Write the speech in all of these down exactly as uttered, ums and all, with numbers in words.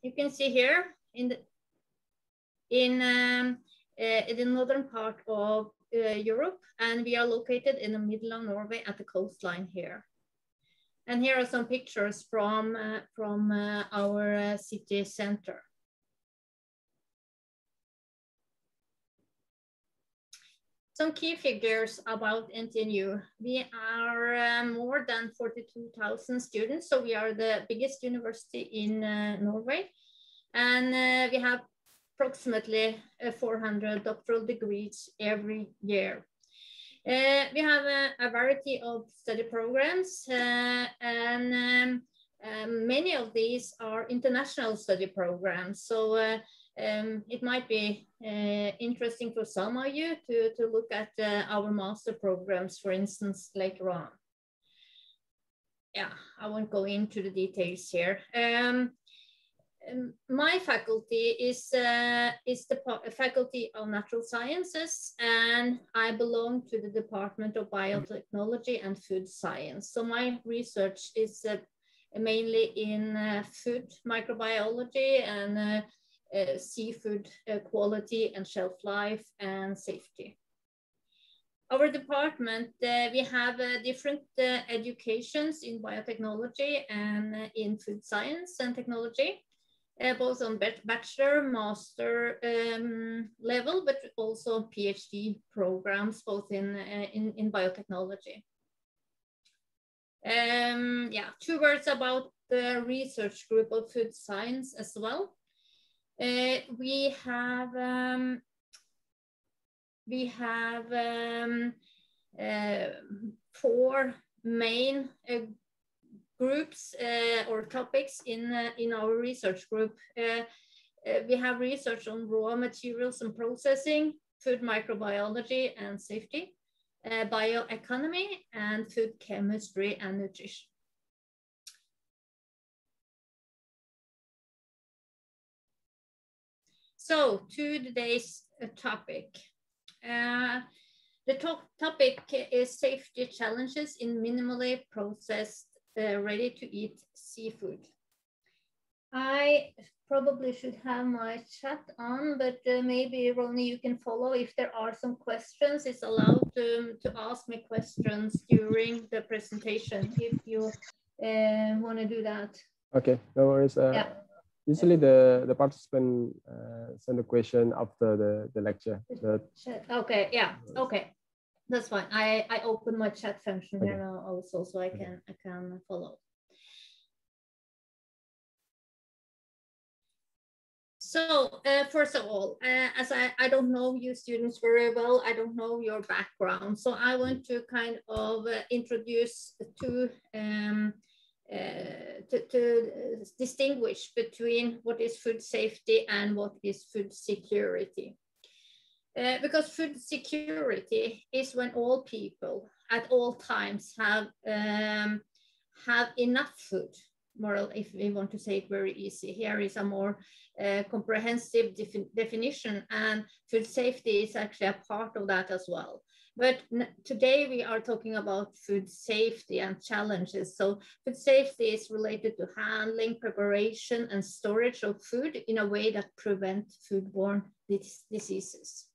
you can see here in the in, um, uh, in the northern part of uh, Europe, and we are located in the middle of Norway at the coastline here. And here are some pictures from, uh, from uh, our uh, city center. Some key figures about N T N U. We are uh, more than forty-two thousand students, so we are the biggest university in uh, Norway. And uh, we have approximately uh, four hundred doctoral degrees every year. Uh, we have a, a variety of study programs, uh, and um, um, many of these are international study programs. So uh, um, it might be uh, interesting for some of you to, to look at uh, our master programs, for instance, later on. Yeah, I won't go into the details here. Um, Um, my faculty is, uh, is the faculty of natural sciences, and I belong to the Department of Biotechnology and Food Science. So my research is uh, mainly in uh, food microbiology and uh, uh, seafood uh, quality and shelf life and safety. Our department, uh, we have uh, different uh, educations in biotechnology and uh, in food science and technology. Uh, both on bachelor, master um, level, but also PhD programs, both in, uh, in, in biotechnology. Um, yeah, two words about the research group of food science as well. Uh, we have, um, we have um, uh, four main uh, groups uh, or topics in, uh, in our research group. Uh, uh, we have research on raw materials and processing, food microbiology and safety, uh, bioeconomy, and food chemistry and nutrition. So to today's uh, topic. Uh, the to topic is safety challenges in minimally processed Uh, ready to eat seafood. I probably should have my chat on, but uh, maybe Ronnie, you can follow if there are some questions. It's allowed to, to ask me questions during the presentation if you uh, want to do that. Okay, no worries. Uh, yeah. Usually the, the participant uh, send a question after the, the lecture. The... Okay, yeah, okay. That's fine. I, I open my chat function okay. here now also, so I can I can follow. So uh, first of all, uh, as I, I don't know you students very well, I don't know your background. So I want to kind of uh, introduce two, um, uh, to, to distinguish between what is food safety and what is food security. Uh, because food security is when all people at all times have, um, have enough food. Moral, if we want to say it very easy, here is a more uh, comprehensive defi definition, and food safety is actually a part of that as well. But today we are talking about food safety and challenges. So food safety is related to handling, preparation, and storage of food in a way that prevents foodborne dis diseases.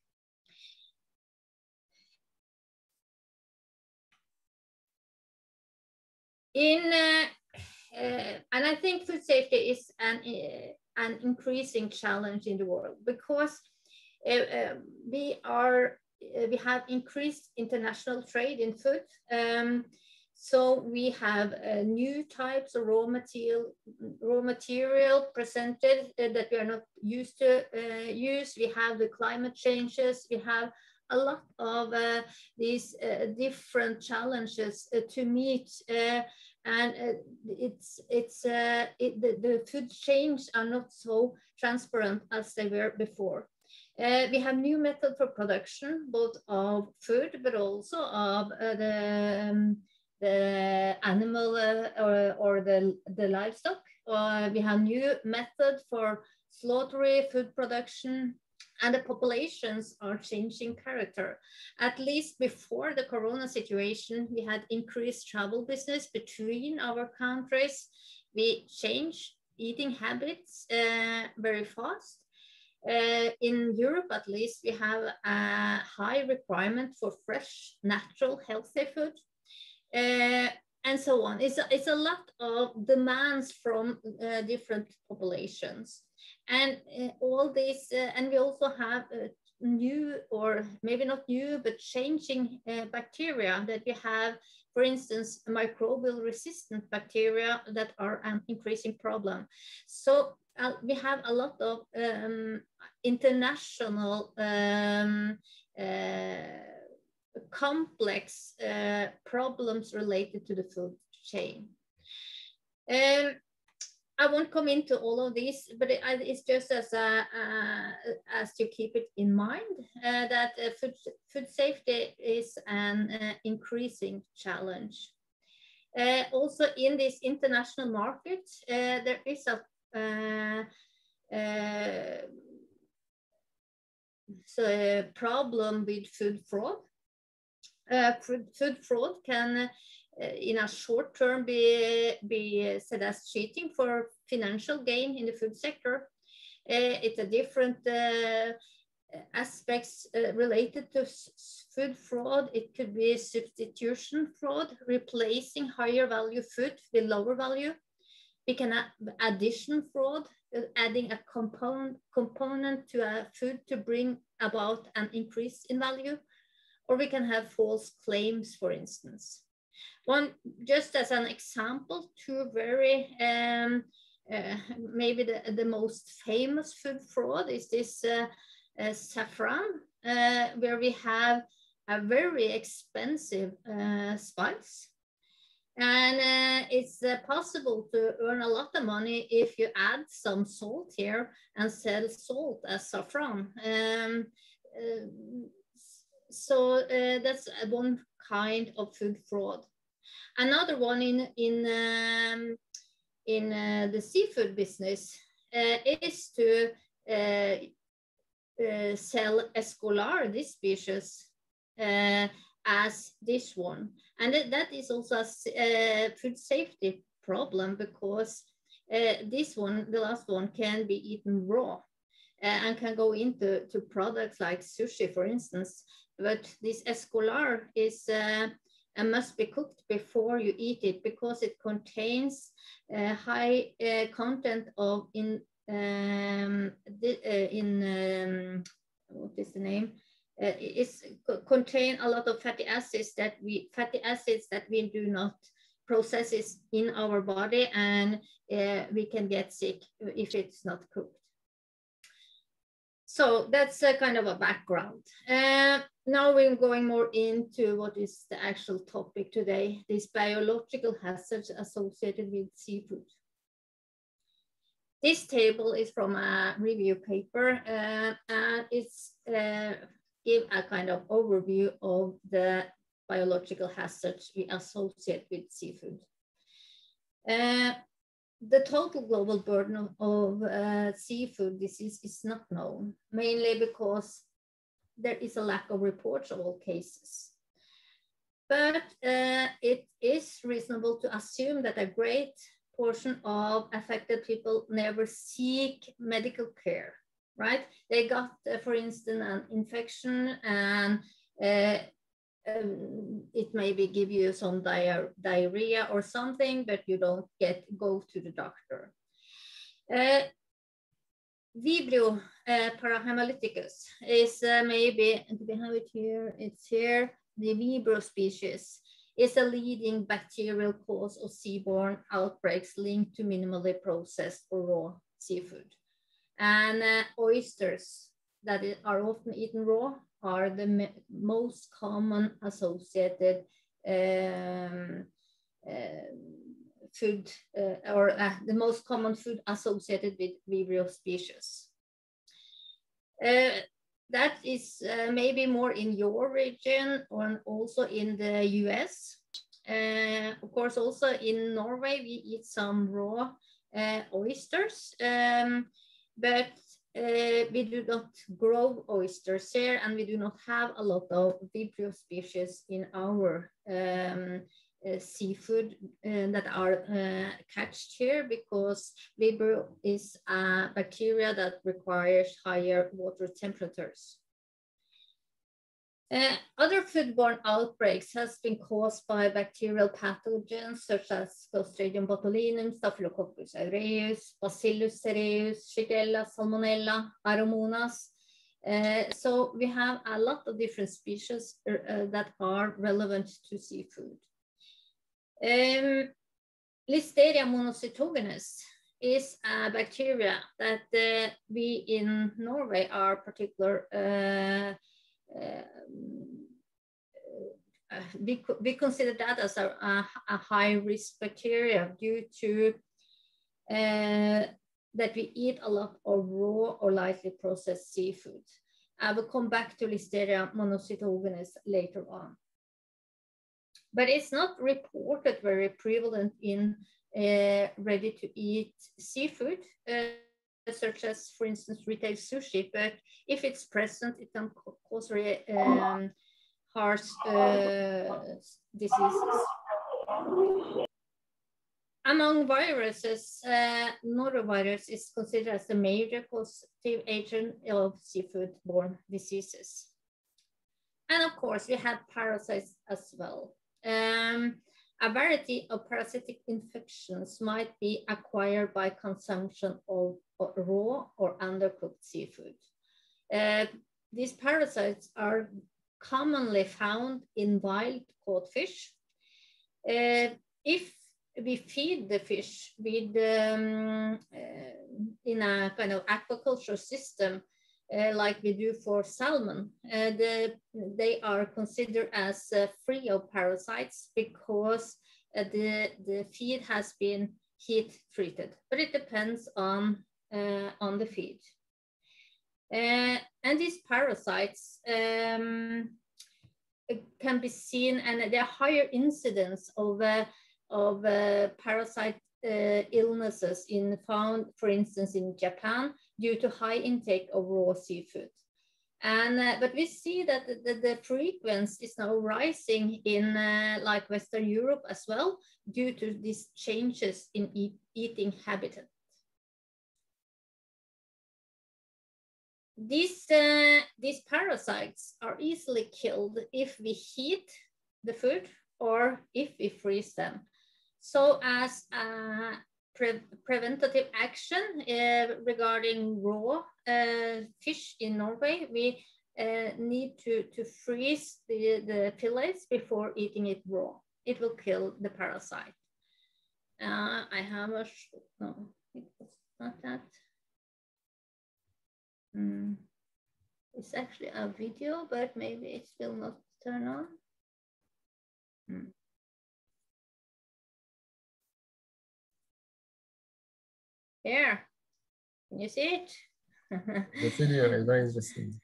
In, uh, uh, and I think food safety is an, uh, an increasing challenge in the world because uh, uh, we are, uh, we have increased international trade in food. Um, so we have uh, new types of raw material, raw material presented uh, that we are not used to uh, use. We have the climate changes. We have a lot of uh, these uh, different challenges uh, to meet, uh, and uh, it's it's uh, it, the, the food chains are not so transparent as they were before. Uh, we have new methods for production, both of food but also of uh, the um, the animal uh, or, or the the livestock. Uh, we have new method for slaughtering food production. And the populations are changing character. At least before the corona situation, we had increased travel business between our countries. We changed eating habits uh, very fast. Uh, in Europe, at least, we have a high requirement for fresh, natural, healthy food, uh, and so on. It's a, it's a lot of demands from uh, different populations. And uh, all this, uh, and we also have uh, new, or maybe not new, but changing uh, bacteria that we have, for instance, microbial resistant bacteria that are an increasing problem. So uh, we have a lot of um, international um, uh, complex uh, problems related to the food chain. Um, I won't come into all of these, but it, it's just as a, uh, as to keep it in mind uh, that uh, food, food safety is an uh, increasing challenge. Uh, also in this international market, uh, there is a uh, uh, so a problem with food fraud. Uh, food, food fraud can uh, in a short term be, be said as cheating for financial gain in the food sector. Uh, it's a different uh, aspects uh, related to food fraud. It could be substitution fraud, replacing higher value food with lower value. We can add addition fraud, uh, adding a component, component to a food to bring about an increase in value. Or we can have false claims, for instance. One, just as an example, two very, um, uh, maybe the, the most famous food fraud is this uh, uh, saffron, uh, where we have a very expensive uh, spice. And uh, it's uh, possible to earn a lot of money if you add some salt here and sell salt as saffron. Um, uh, so uh, that's one kind of food fraud. Another one in in um, in uh, the seafood business uh, is to uh, uh, sell escolar, this species, uh, as this one, and that is also a uh, food safety problem, because uh, this one, the last one, can be eaten raw uh, and can go into to products like sushi, for instance. But this escolar is uh, and must be cooked before you eat it, because it contains uh, high uh, content of in um, the, uh, in um, what is the name? Uh, it's contain a lot of fatty acids that we fatty acids that we do not process in our body, and uh, we can get sick if it's not cooked. So that's a kind of a background. Uh, now we're going more into what is the actual topic today, these biological hazards associated with seafood. This table is from a review paper, uh, and it's uh, give a kind of overview of the biological hazards we associate with seafood. Uh, The total global burden of, of uh, seafood disease is not known, mainly because there is a lack of reports of all cases. But uh, it is reasonable to assume that a great portion of affected people never seek medical care, right? They got, uh, for instance, an infection, and uh, Um, it maybe give you some diar diarrhea or something, but you don't get go to the doctor. Uh, Vibrio uh, parahemolyticus is uh, maybe, do we have it here? It's here. The Vibrio species is a leading bacterial cause of seaborne outbreaks linked to minimally processed or raw seafood. And uh, oysters that are often eaten raw are the most common associated um, uh, food, uh, or uh, the most common food associated with Vibrio species. Uh, that is uh, maybe more in your region, or also in the U S. Uh, of course, also in Norway, we eat some raw uh, oysters, um, but Uh, we do not grow oysters here, and we do not have a lot of Vibrio species in our um, uh, seafood uh, that are uh, catched here, because Vibrio is a bacteria that requires higher water temperatures. Uh, other foodborne outbreaks has been caused by bacterial pathogens such as Clostridium botulinum, Staphylococcus aureus, Bacillus cereus, Shigella, Salmonella, Aeromonas. Uh, so we have a lot of different species uh, that are relevant to seafood. Um, Listeria monocytogenes is a bacteria that uh, we in Norway are particular uh, Uh, uh, we, we consider that as a, a, a high risk bacteria due to uh, that we eat a lot of raw or lightly processed seafood. I will come back to Listeria monocytogenes later on. But it's not reported very prevalent in uh, ready-to-eat seafood, uh, such as, for instance, retail sushi. But if it's present, it can cause very um, harsh uh, diseases. Among viruses, uh, norovirus is considered as the major causative agent of seafood-borne diseases. And of course, we have parasites as well. Um, a variety of parasitic infections might be acquired by consumption of, of raw or undercooked seafood. Uh, these parasites are commonly found in wild caught fish. Uh, if we feed the fish with um, uh, in a kind of aquaculture system, Uh, like we do for salmon, uh, the, they are considered as uh, free of parasites because uh, the, the feed has been heat treated, but it depends on, uh, on the feed. Uh, and these parasites um, can be seen, and there are higher incidence of, uh, of uh, parasite uh, illnesses in found, for instance, in Japan, due to high intake of raw seafood. And, uh, but we see that the, the, the frequency is now rising in uh, like Western Europe as well, due to these changes in eat, eating habitat. These, uh, these parasites are easily killed if we heat the food or if we freeze them. So as a pre preventative action uh, regarding raw uh, fish in Norway, we uh, need to, to freeze the, the fillets before eating it raw. It will kill the parasite. Uh, I have a, no, it was not that. Mm. It's actually a video, but maybe it will not turn on. Mm. Here, can you see it? The video is very interesting.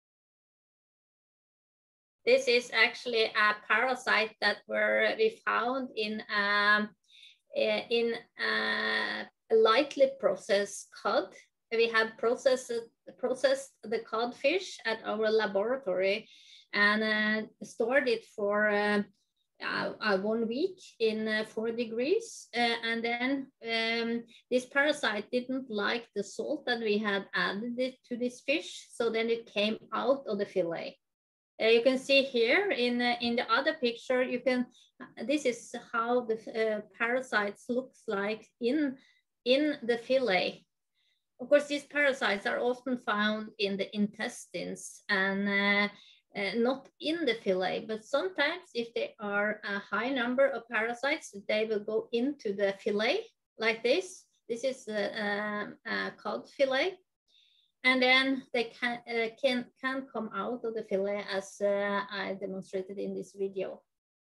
This is actually a parasite that were we found in um, in a lightly processed cod. We have processed processed the codfish at our laboratory and uh, stored it for uh, uh, uh, one week in uh, four degrees, uh, and then um, this parasite didn't like the salt that we had added it to this fish, so then it came out of the fillet. Uh, you can see here in uh, in the other picture, you can. Uh, this is how the uh, parasites looks like in in the fillet. Of course, these parasites are often found in the intestines and uh, uh, not in the fillet. But sometimes, if there are a high number of parasites, they will go into the fillet like this. This is a, a, a cod fillet. And then they can, uh, can, can come out of the fillet as uh, I demonstrated in this video.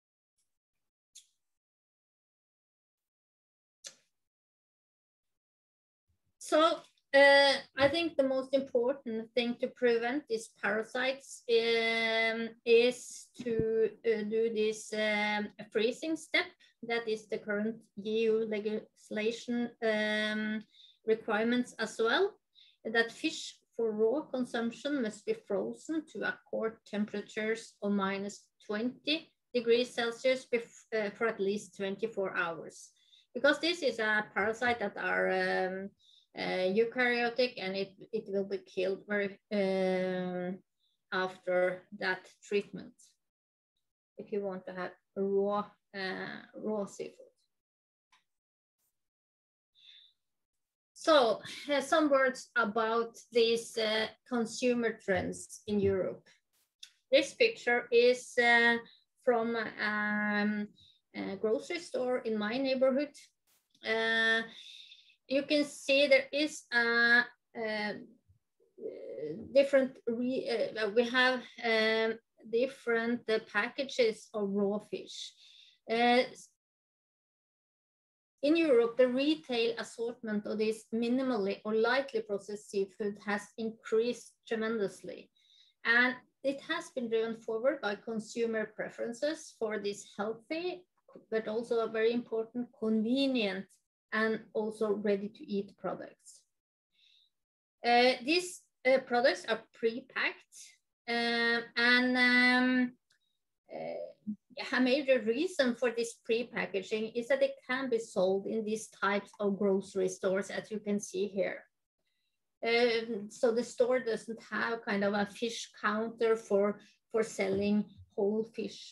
So uh, I think the most important thing to prevent these parasites um, is to uh, do this um, freezing step. That is the current E U legislation um, requirements as well. That fish for raw consumption must be frozen to accord temperatures of minus twenty degrees Celsius uh, for at least twenty-four hours. Because this is a parasite that are um, uh, eukaryotic, and it, it will be killed very uh, after that treatment if you want to have raw, uh, raw seafood. So uh, some words about these uh, consumer trends in Europe. This picture is uh, from um, a grocery store in my neighborhood. Uh, you can see there is a, a different, re uh, we have um, different uh, packages of raw fish. Uh, In Europe, the retail assortment of this minimally or lightly processed seafood has increased tremendously. And it has been driven forward by consumer preferences for this healthy, but also a very important, convenient, and also ready-to-eat products. Uh, these uh, products are pre-packed, uh, and um, uh, a major reason for this pre-packaging is that it can be sold in these types of grocery stores, as you can see here. Um, so the store doesn't have kind of a fish counter for, for selling whole fish.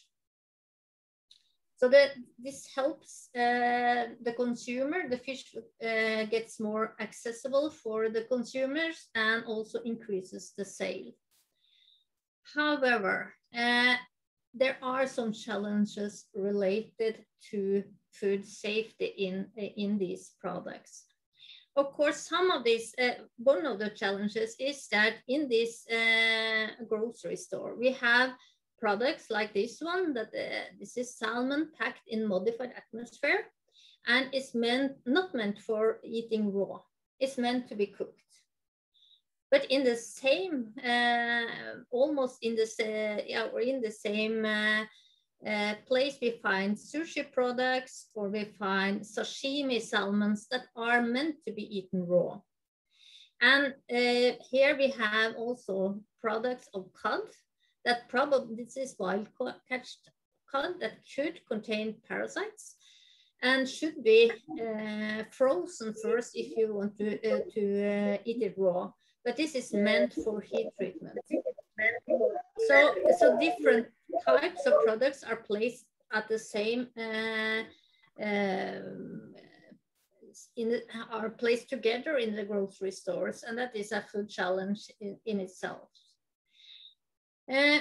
So that this helps uh, the consumer, the fish uh, gets more accessible for the consumers and also increases the sale. However, uh, there are some challenges related to food safety in, in these products. Of course, some of these, uh, one of the challenges is that in this uh, grocery store, we have products like this one, that uh, this is salmon packed in modified atmosphere, and it's meant, not meant for eating raw. It's meant to be cooked. But in the same, uh, almost in the, uh, yeah, or in the same uh, uh, place, we find sushi products, or we find sashimi salmons that are meant to be eaten raw. And uh, here we have also products of cod that probably, this is wild catched cod that could contain parasites and should be uh, frozen first if you want to, uh, to uh, eat it raw. But this is meant for heat treatment. So, so different types of products are placed at the same, uh, um, in the, are placed together in the grocery stores, and that is a food challenge in, in itself. Uh,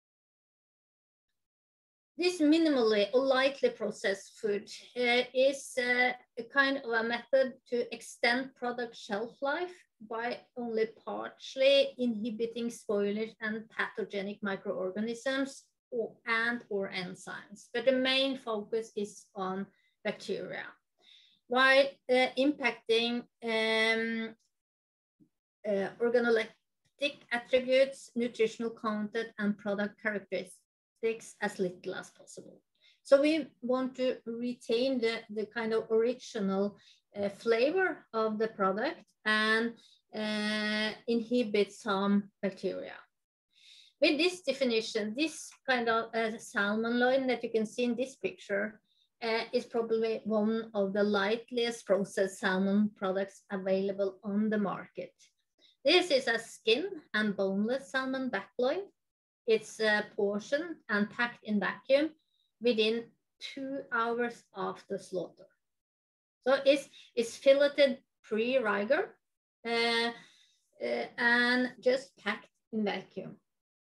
this minimally or lightly processed food uh, is uh, a kind of a method to extend product shelf life by only partially inhibiting spoilage and pathogenic microorganisms or, and or enzymes. But the main focus is on bacteria, while uh, impacting um, uh, organoleptic attributes, nutritional content, and product characteristics as little as possible. So we want to retain the, the kind of original uh, flavor of the product and uh, inhibit some bacteria. With this definition, this kind of uh, salmon loin that you can see in this picture uh, is probably one of the lightliest processed salmon products available on the market. This is a skin and boneless salmon back loin. It's uh, portioned and packed in vacuum within two hours after slaughter. So it's, it's filleted pre-rigor uh, uh, and just packed in vacuum.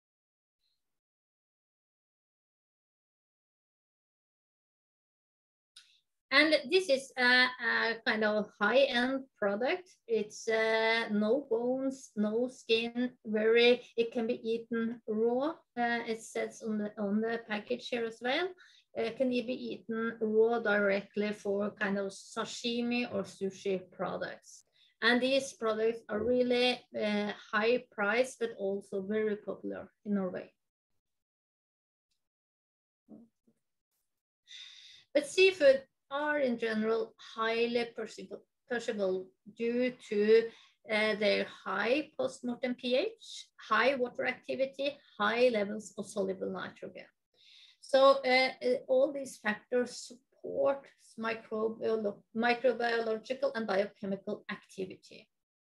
And this is a, a kind of high-end product. It's uh, no bones, no skin, very, it can be eaten raw. Uh, it says on the, on the package here as well. It can be eaten raw directly for kind of sashimi or sushi products. And these products are really uh, high price, but also very popular in Norway. But seafood are in general highly perishable, perishable due to uh, their high postmortem pH, high water activity, high levels of soluble nitrogen. So uh, all these factors support microbiolo microbiological and biochemical activity.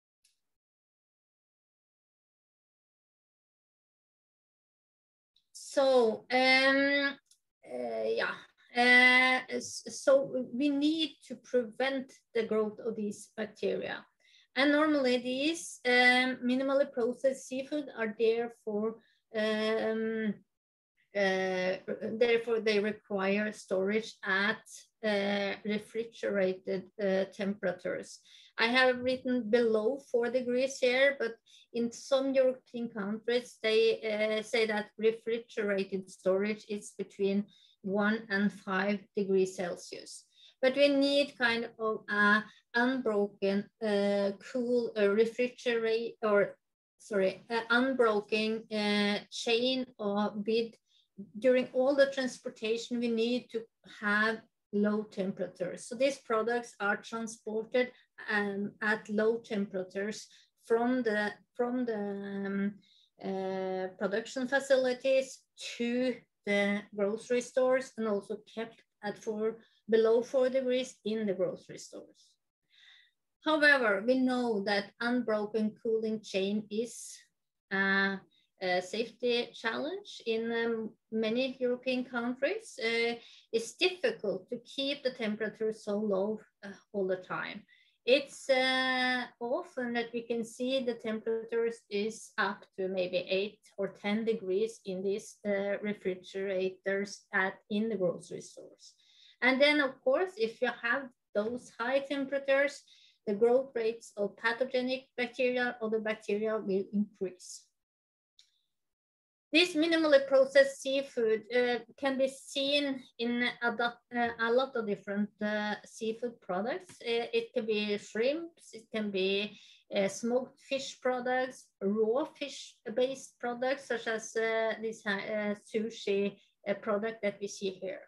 So um, uh, yeah, uh, so we need to prevent the growth of these bacteria. And normally these um, minimally processed seafood are there for um, Uh, therefore, they require storage at uh, refrigerated uh, temperatures. I have written below four degrees here, but in some European countries, they uh, say that refrigerated storage is between one and five degrees Celsius. But we need kind of a unbroken, uh, cool uh, refrigerate or sorry, uh, unbroken uh, chain or bid. During all the transportation, we need to have low temperatures. So these products are transported um, at low temperatures from the, from the um, uh, production facilities to the grocery stores, and also kept at four, below four degrees in the grocery stores. However, we know that unbroken cooling chain is uh, a safety challenge in um, many European countries. Uh, it's difficult to keep the temperature so low uh, all the time. It's uh, often that we can see the temperatures is up to maybe eight or ten degrees in these uh, refrigerators at in the grocery stores. And then, of course, if you have those high temperatures, the growth rates of pathogenic bacteria or the bacteria will increase. This minimally processed seafood uh, can be seen in a, uh, a lot of different uh, seafood products. Uh, it can be shrimps, it can be uh, smoked fish products, raw fish-based products, such as uh, this uh, sushi uh, product that we see here.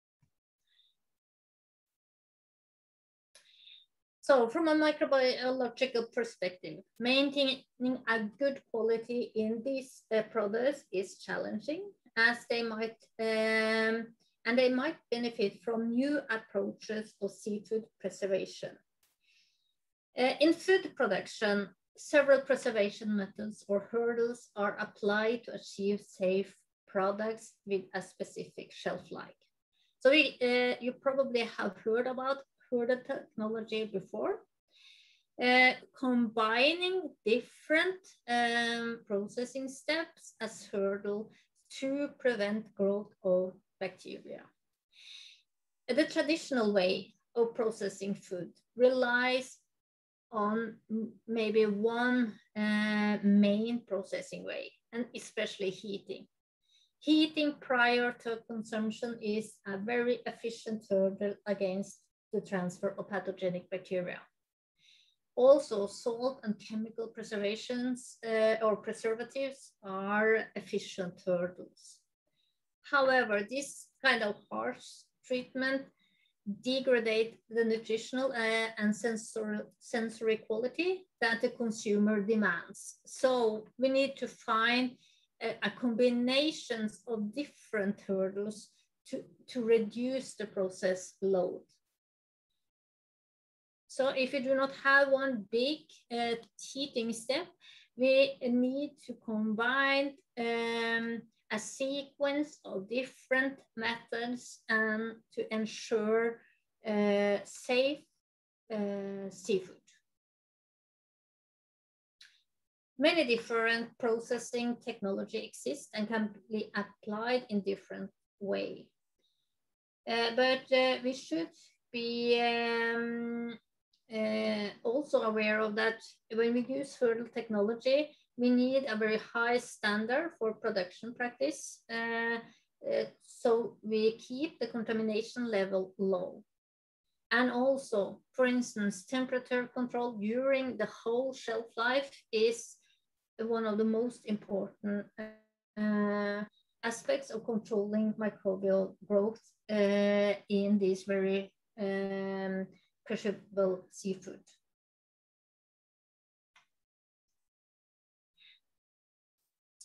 So from a microbiological perspective, maintaining a good quality in these uh, products is challenging, as they might, um, and they might benefit from new approaches of seafood preservation. Uh, in food production, several preservation methods or hurdles are applied to achieve safe products with a specific shelf life. So we, uh, you probably have heard about Biotechnology before, uh, combining different um, processing steps as hurdle to prevent growth of bacteria. The traditional way of processing food relies on maybe one uh, main processing way, and especially heating. Heating prior to consumption is a very efficient hurdle against the transfer of pathogenic bacteria. Also, salt and chemical preservations uh, or preservatives are efficient hurdles. However, this kind of harsh treatment degrade the nutritional uh, and sensory, sensory quality that the consumer demands. So we need to find a, a combinations of different hurdles to, to reduce the process load. So if you do not have one big uh, heating step, we need to combine um, a sequence of different methods um, to ensure uh, safe uh, seafood. Many different processing technology exists and can be applied in different ways. Uh, but uh, we should be um, Uh, also aware of that when we use hurdle technology, we need a very high standard for production practice, uh, uh, so we keep the contamination level low. And also, for instance, temperature control during the whole shelf life is one of the most important uh, aspects of controlling microbial growth uh, in these very um, perishable seafood.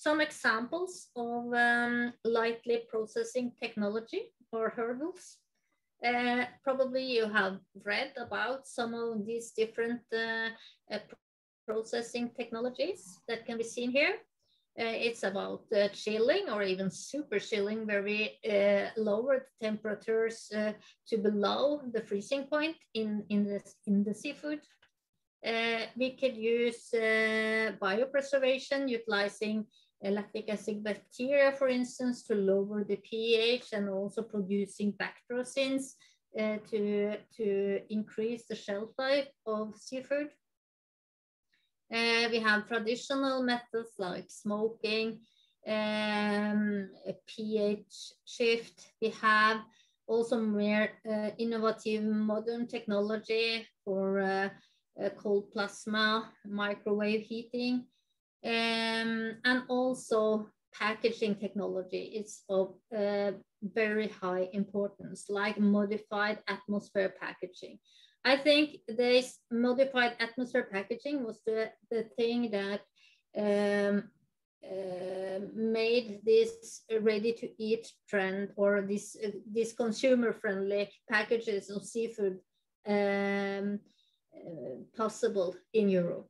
some examples of um, lightly processing technology or hurdles. Uh, probably you have read about some of these different uh, uh, processing technologies that can be seen here. Uh, it's about uh, chilling or even super chilling, where we uh, lower the temperatures uh, to below the freezing point in, in, the, in the seafood. Uh, we could use uh, biopreservation, utilizing uh, lactic acid bacteria, for instance, to lower the pH, and also producing bacterocins uh, to, to increase the shelf life of seafood. Uh, we have traditional methods like smoking, um, a pH shift. We have also more uh, innovative modern technology for uh, uh, cold plasma, microwave heating, um, and also packaging technology. It's of uh, very high importance, like modified atmosphere packaging. I think this modified atmosphere packaging was the, the thing that um, uh, made this ready-to-eat trend, or this, uh, this consumer-friendly packages of seafood um, uh, possible in Europe.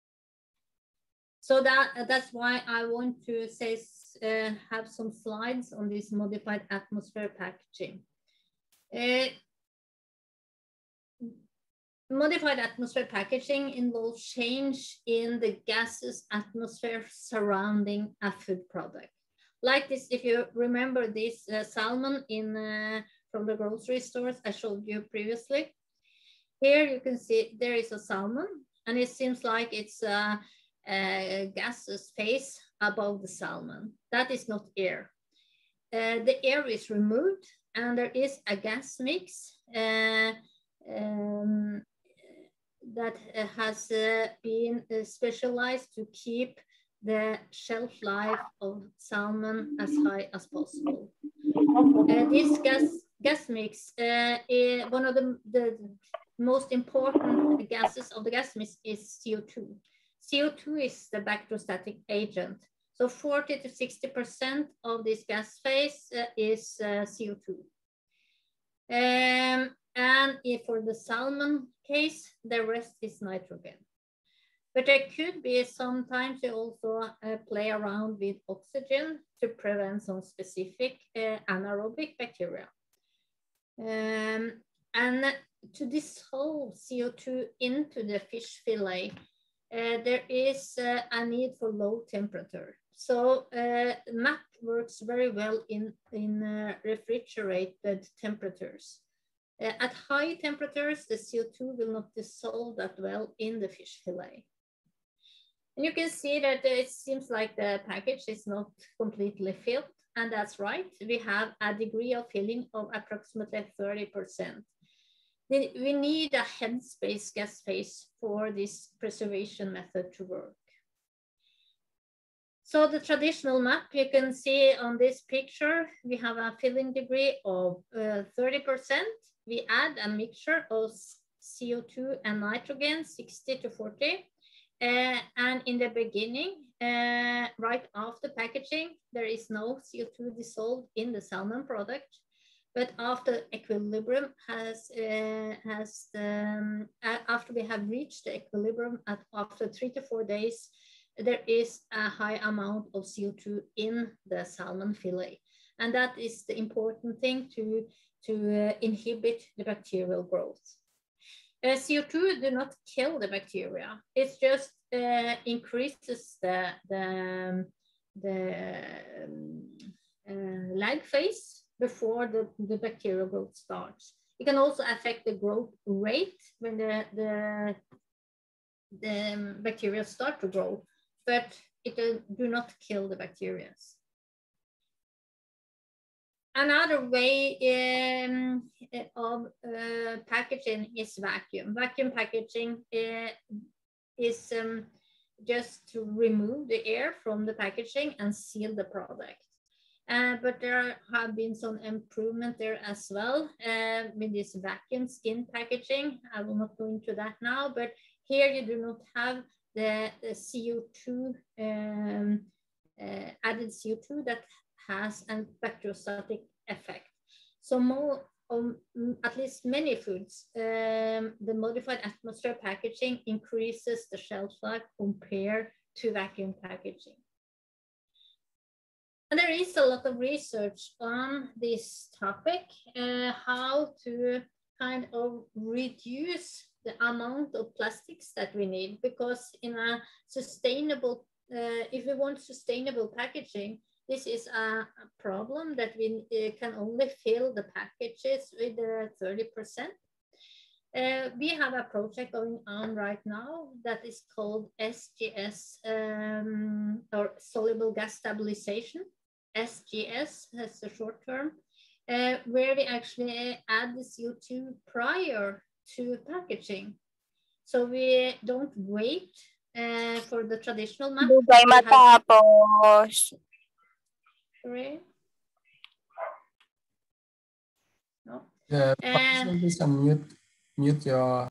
So that, that's why I want to say, uh, have some slides on this modified atmosphere packaging. Uh, Modified atmosphere packaging involves change in the gaseous atmosphere surrounding a food product. Like this, if you remember this uh, salmon in uh, from the grocery stores I showed you previously. Here you can see there is a salmon, and it seems like it's a, a gaseous phase above the salmon. That is not air. Uh, the air is removed, and there is a gas mix uh, um, that uh, has uh, been uh, specialized to keep the shelf life of salmon as high as possible. Uh, this gas, gas mix, uh, is one of the, the most important gases of the gas mix is C O two. C O two is the bacteriostatic agent. So forty to sixty percent of this gas phase uh, is uh, C O two. Um, and if for the salmon case, the rest is nitrogen. But there could be sometimes you also uh, play around with oxygen to prevent some specific uh, anaerobic bacteria. Um, and to dissolve C O two into the fish fillet, uh, there is uh, a need for low temperature. So uh, M A P works very well in, in uh, refrigerated temperatures. Uh, at high temperatures, the C O two will not dissolve that well in the fish fillet. And you can see that it seems like the package is not completely filled, and that's right. We have a degree of filling of approximately thirty percent. We need a headspace gas phase for this preservation method to work. So the traditional M A P, you can see on this picture, we have a filling degree of uh, thirty percent. We add a mixture of C O two and nitrogen, sixty to forty. Uh, and in the beginning, uh, right after packaging, there is no C O two dissolved in the salmon product. But after equilibrium has, uh, has um, after we have reached the equilibrium at, after three to four days, there is a high amount of C O two in the salmon fillet. And that is the important thing to, to uh, inhibit the bacterial growth. Uh, C O two do not kill the bacteria. It just uh, increases the, the, the um, uh, lag phase before the, the bacterial growth starts. It can also affect the growth rate when the, the, the bacteria start to grow, but it uh, do not kill the bacteria. Another way um, of uh, packaging is vacuum. Vacuum packaging uh, is um, just to remove the air from the packaging and seal the product. Uh, but there have been some improvement there as well uh, with this vacuum skin packaging. I will not go into that now, but here you do not have the, the C O two um, uh, added C O two that has a bacteriostatic effect. So more, um, at least many foods, um, the modified atmosphere packaging increases the shelf life compared to vacuum packaging. And there is a lot of research on this topic, uh, how to kind of reduce the amount of plastics that we need, because in a sustainable, uh, if we want sustainable packaging, this is a, a problem that we uh, can only fill the packages with uh, thirty percent. Uh, we have a project going on right now that is called S G S, um, or soluble gas stabilization. S G S has a short term, uh, where we actually add the C O two prior to packaging. So we don't wait uh, for the traditional map. Dugay matapos. Sorry? No. Yeah, Uh, please unmute, mute your.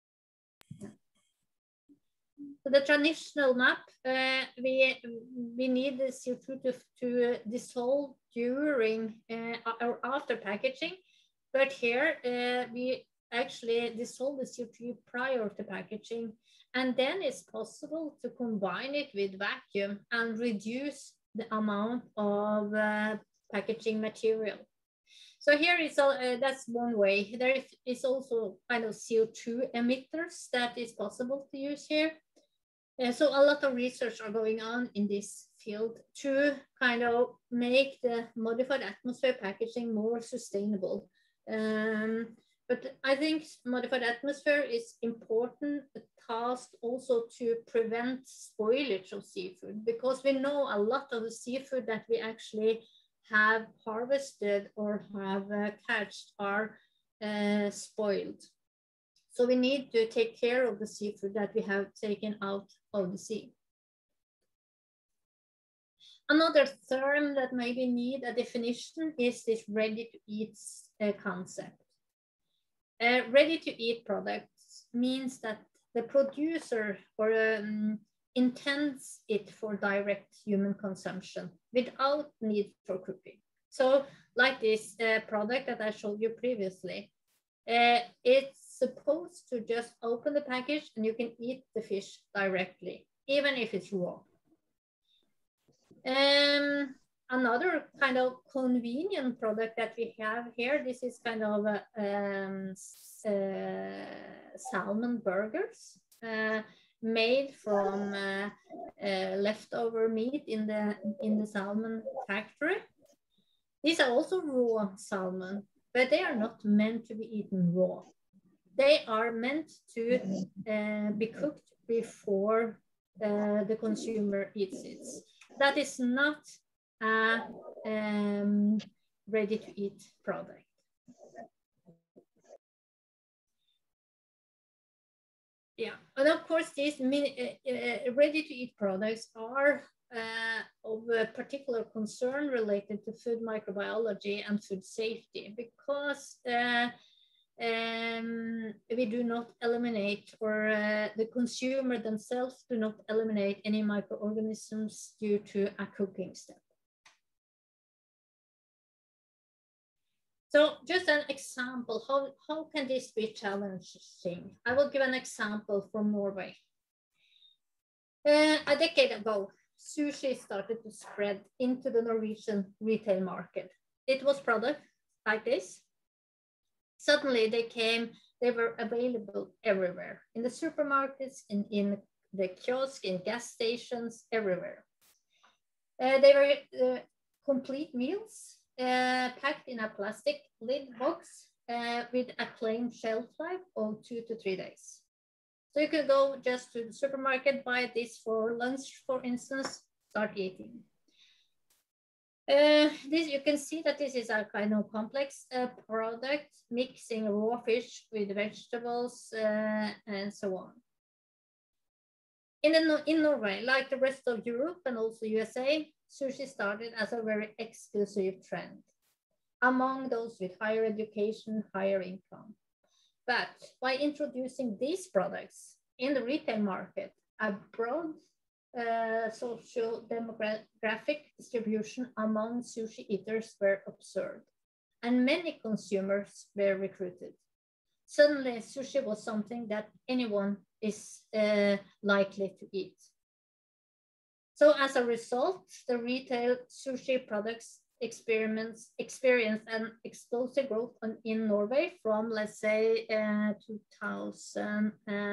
So the traditional map, uh, we we need the C O two to, to dissolve during uh, or after packaging, but here uh, we actually dissolve the C O two prior to packaging, and then it's possible to combine it with vacuum and reduce the amount of uh, packaging material. So here is all, uh, that's one way. There is also kind of C O two emitters that is possible to use here. Uh, so a lot of research are going on in this field to kind of make the modified atmosphere packaging more sustainable. Um, but I think modified atmosphere is important task also to prevent spoilage of seafood, because we know a lot of the seafood that we actually have harvested or have uh, catched are uh, spoiled. So we need to take care of the seafood that we have taken out of the sea. Another term that maybe need a definition is this ready-to-eat uh, concept. Uh, ready-to-eat products means that the producer or um, intends it for direct human consumption without need for cooking. So like this uh, product that I showed you previously, uh, it's supposed to just open the package and you can eat the fish directly, even if it's raw. Um, another kind of convenient product that we have here, this is kind of a, um, uh, salmon burgers uh, made from uh, uh, leftover meat in the, in the salmon factory. These are also raw salmon, but they are not meant to be eaten raw. They are meant to uh, be cooked before uh, the consumer eats it. That is not a um, ready-to-eat product. Yeah, and of course, these uh, uh, ready-to-eat products are uh, of a particular concern related to food microbiology and food safety, because uh, um, we do not eliminate, or uh, the consumer themselves do not eliminate any microorganisms due to a cooking step. So just an example, how, how can this be challenging? I will give an example from Norway. Uh, a decade ago, sushi started to spread into the Norwegian retail market. It was product like this. Suddenly they came, they were available everywhere, in the supermarkets, in, in the kiosk, in gas stations, everywhere. Uh, they were uh, complete meals, uh, packed in a plastic lid box uh, with a claimed shelf life of two to three days. So you could go just to the supermarket, buy this for lunch, for instance, start eating. Uh, this, you can see that this is a kind of complex uh, product, mixing raw fish with vegetables uh, and so on. In, the, in Norway, like the rest of Europe and also U S A, sushi started as a very exclusive trend among those with higher education, higher income. But by introducing these products in the retail market, a broad uh, social demographic distribution among sushi eaters were observed, and many consumers were recruited. Suddenly, sushi was something that anyone is uh, likely to eat. So as a result, the retail sushi products experiments experienced an explosive growth on, in Norway from, let's say, uh, two thousand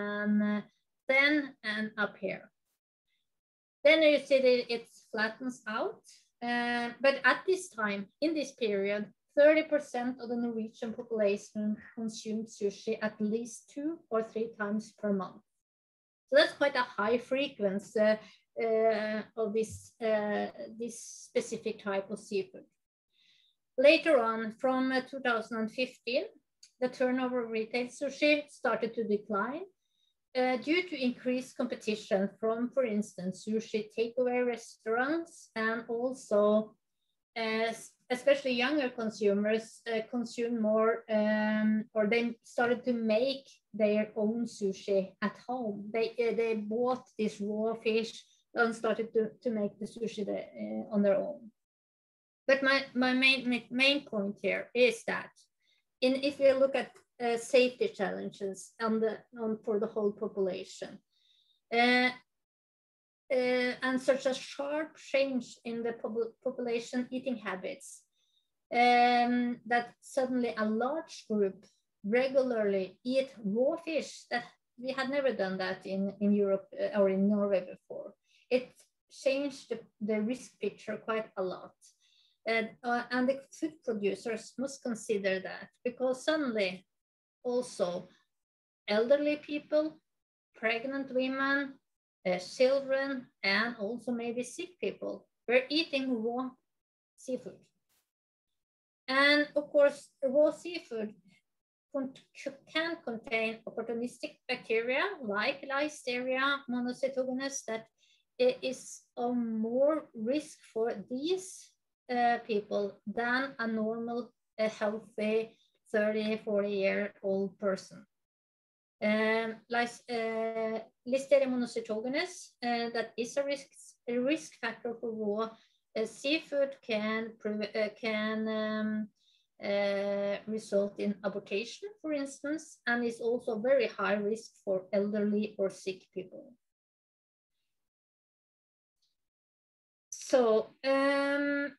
ten and up here. Then you see that it flattens out. Uh, but at this time, in this period, thirty percent of the Norwegian population consumed sushi at least two or three times per month. So that's quite a high frequency uh, uh, of this, uh, this specific type of seafood. Later on, from uh, two thousand fifteen, the turnover of retail sushi started to decline uh, due to increased competition from, for instance, sushi takeaway restaurants, and also uh, especially younger consumers uh, consume more, um, or they started to make their own sushi at home. They, uh, they bought this raw fish and started to, to make the sushi the, uh, on their own. But my, my main, main point here is that in, if you look at uh, safety challenges on the, on, for the whole population, uh, uh, and such a sharp change in the population eating habits, um, that suddenly a large group regularly eat raw fish, that we had never done that in, in Europe uh, or in Norway before. It changed the, the risk picture quite a lot. And, uh, and the food producers must consider that, because suddenly also elderly people, pregnant women, uh, children, and also maybe sick people were eating raw seafood. And of course, raw seafood can contain opportunistic bacteria like Listeria monocytogenes that is of more risk for these uh, people than a normal, uh, healthy thirty, forty year old person. Um, like, uh, Listeria monocytogenes, uh, that is a risk, a risk factor for raw uh, seafood, can, uh, can um, uh, result in abortion, for instance, and is also very high risk for elderly or sick people. So, um,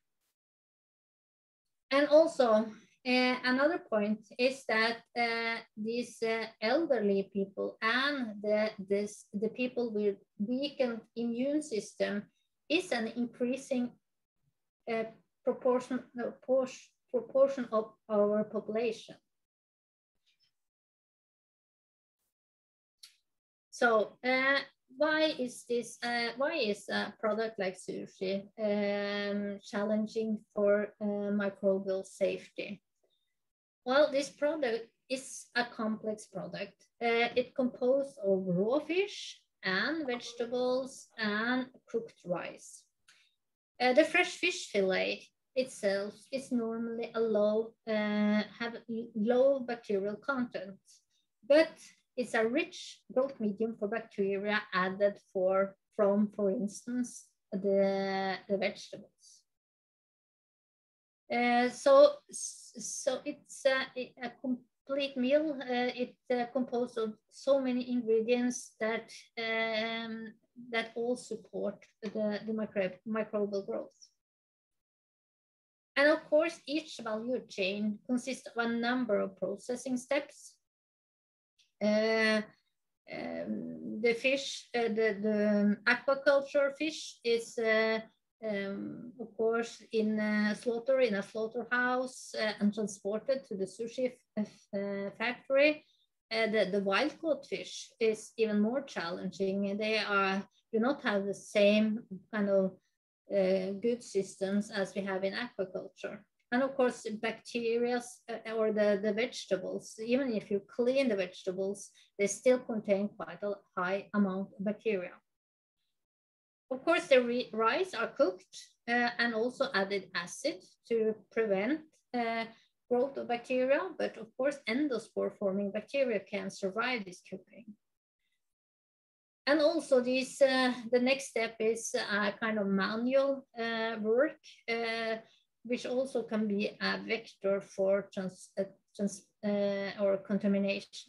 and also, Uh, another point is that uh, these uh, elderly people and the, this, the people with weakened immune system is an increasing uh, proportion, no, proportion of our population. So uh, why is this, uh, why is a product like sushi um, challenging for uh, microbial safety? Well, this product is a complex product. Uh, it's composed of raw fish and vegetables and cooked rice. Uh, the fresh fish fillet itself is normally a low, uh, have low bacterial content, but it's a rich growth medium for bacteria added for, from, for instance, the, the vegetables. Uh, so, so it's uh, a complete meal. Uh, it's uh, composed of so many ingredients that um, that all support the, the micro microbial growth. And of course, each value chain consists of a number of processing steps. Uh, um, the fish, uh, the, the aquaculture fish is uh, Um, of course, in a slaughter, in a slaughterhouse, uh, and transported to the sushi uh, factory. Uh, the, the wild caught fish is even more challenging. They are, do not have the same kind of uh, good systems as we have in aquaculture. And of course, bacteria uh, or the, the vegetables, even if you clean the vegetables, they still contain quite a high amount of bacteria. Of course, the rice are cooked uh, and also added acid to prevent uh, growth of bacteria, but of course, endospore forming bacteria can survive this cooking. And also this, uh, the next step is a kind of manual uh, work, uh, which also can be a vector for trans, uh, trans uh, or contamination.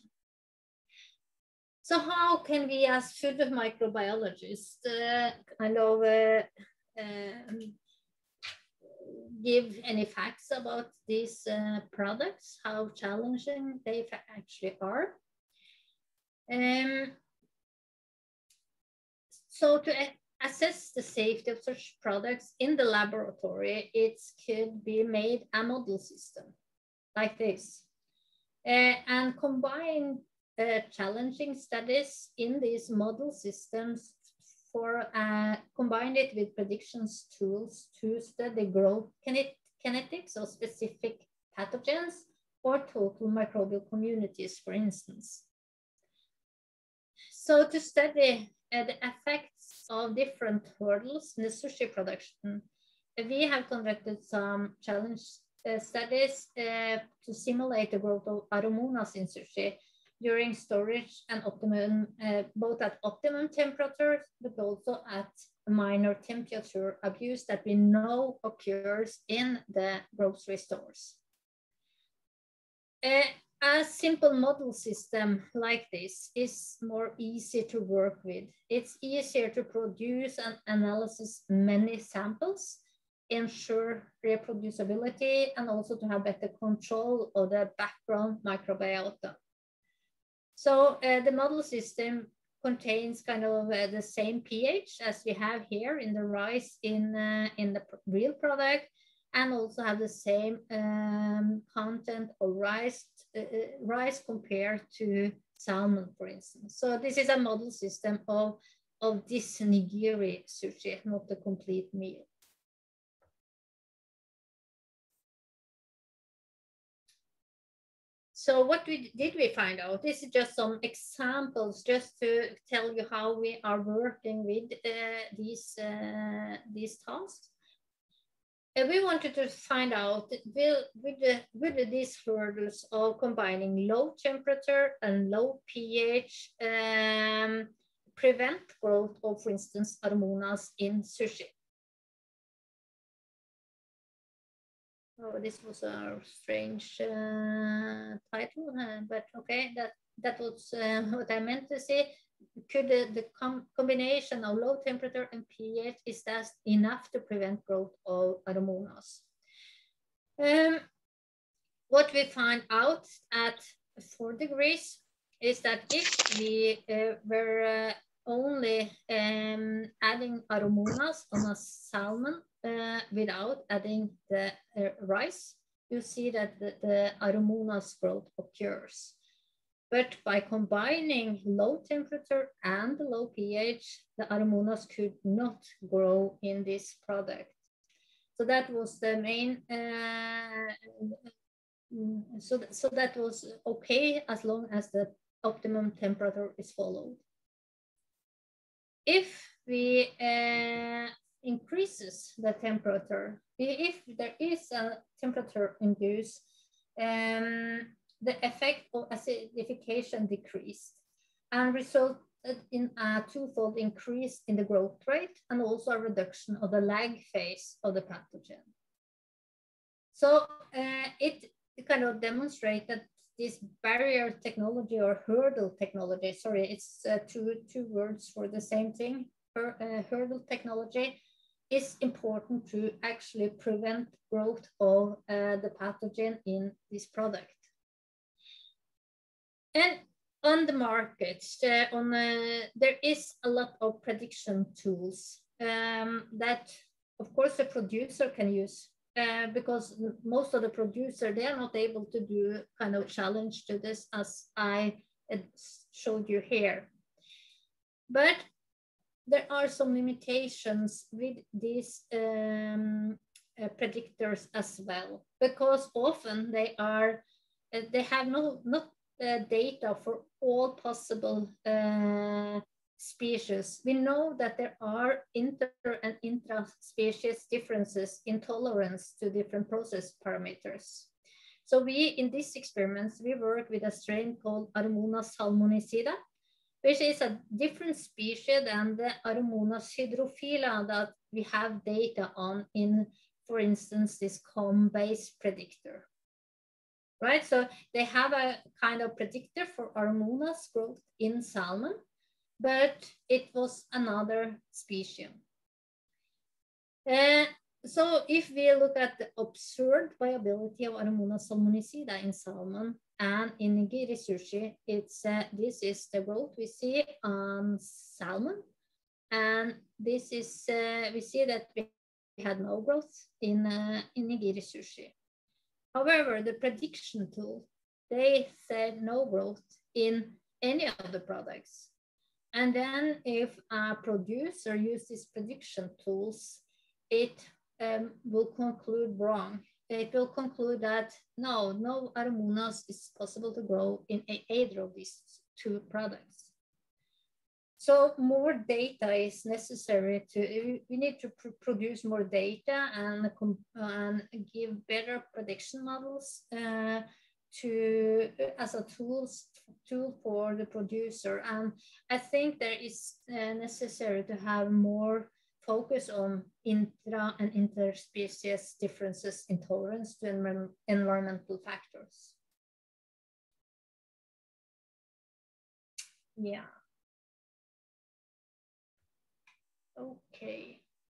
So how can we as food microbiologists uh, kind of uh, um, give any facts about these uh, products, how challenging they actually are? Um, so to assess the safety of such products in the laboratory, it could be made a model system like this, uh, and combine uh, challenging studies in these model systems for uh, combine it with predictions tools to study growth kinet kinetics of specific pathogens or total microbial communities, for instance. So to study uh, the effects of different hurdles in the sushi production, we have conducted some challenge uh, studies uh, to simulate the growth of Aromonas in sushi during storage and optimum, uh, both at optimum temperatures, but also at minor temperature abuse that we know occurs in the grocery stores. Uh, a simple model system like this is more easy to work with. It's easier to produce and analyze many samples, ensure reproducibility, and also to have better control of the background microbiota. So uh, the model system contains kind of uh, the same pH as we have here in the rice in, uh, in the real product, and also have the same um, content of rice, uh, rice compared to salmon, for instance. So this is a model system of, of this nigiri sushi, not the complete meal. So what we, did we find out? This is just some examples just to tell you how we are working with uh, these, uh, these tasks. And we wanted to find out will, with, the, with these hurdles of combining low temperature and low pH um, prevent growth of, for instance, Aromonas in sushi. Oh, this was a strange uh, title, uh, but okay, that, that was uh, what I meant to say. Could the, the com combination of low temperature and pH, is that enough to prevent growth of Aromonas? Um, what we find out at four degrees is that if we uh, were uh, only um, adding Aromonas on a salmon uh, without adding the uh, rice, you see that the, the Aromonas growth occurs. But by combining low temperature and low pH, the Aromonas could not grow in this product. So that was the main, uh, so, th so that was okay as long as the optimum temperature is followed. If we uh, increases the temperature, if there is a temperature induced, um, the effect of acidification decreased and resulted in a twofold increase in the growth rate and also a reduction of the lag phase of the pathogen. So uh, it kind of demonstrated this barrier technology or hurdle technology, sorry, it's uh, two, two words for the same thing, Hur uh, hurdle technology is important to actually prevent growth of uh, the pathogen in this product. And on the market, uh, on, uh, there is a lot of prediction tools um, that, of course, the producer can use uh, because most of the producer, they are not able to do kind of challenge to this as I showed you here. But there are some limitations with these um, uh, predictors as well, because often they are, uh, they have no, not uh, data for all possible uh, species. We know that there are inter and intra-species differences in tolerance to different process parameters. So we, in these experiments, we work with a strain called Aromonas salmonicida, which is a different species than the Aromonas hydrophila that we have data on in, for instance, this comb-based predictor. Right, so they have a kind of predictor for Aromonas growth in salmon, but it was another species. Uh, so if we look at the observed viability of Aromonas salmonicida in salmon and in nigiri sushi, it's uh, this is the growth we see on salmon, and this is uh, we see that we had no growth in uh, in nigiri sushi. However, the prediction tool, they said no growth in any of the products. And then if a producer uses these prediction tools, it um, will conclude wrong. It will conclude that no, no Aromonas is possible to grow in either of these two products. So more data is necessary to, we need to pr produce more data and, and give better prediction models uh, to, as a tools, tool for the producer. And I think there is uh, necessary to have more focus on intra and interspecies differences in tolerance to env environmental factors. Yeah. Okay.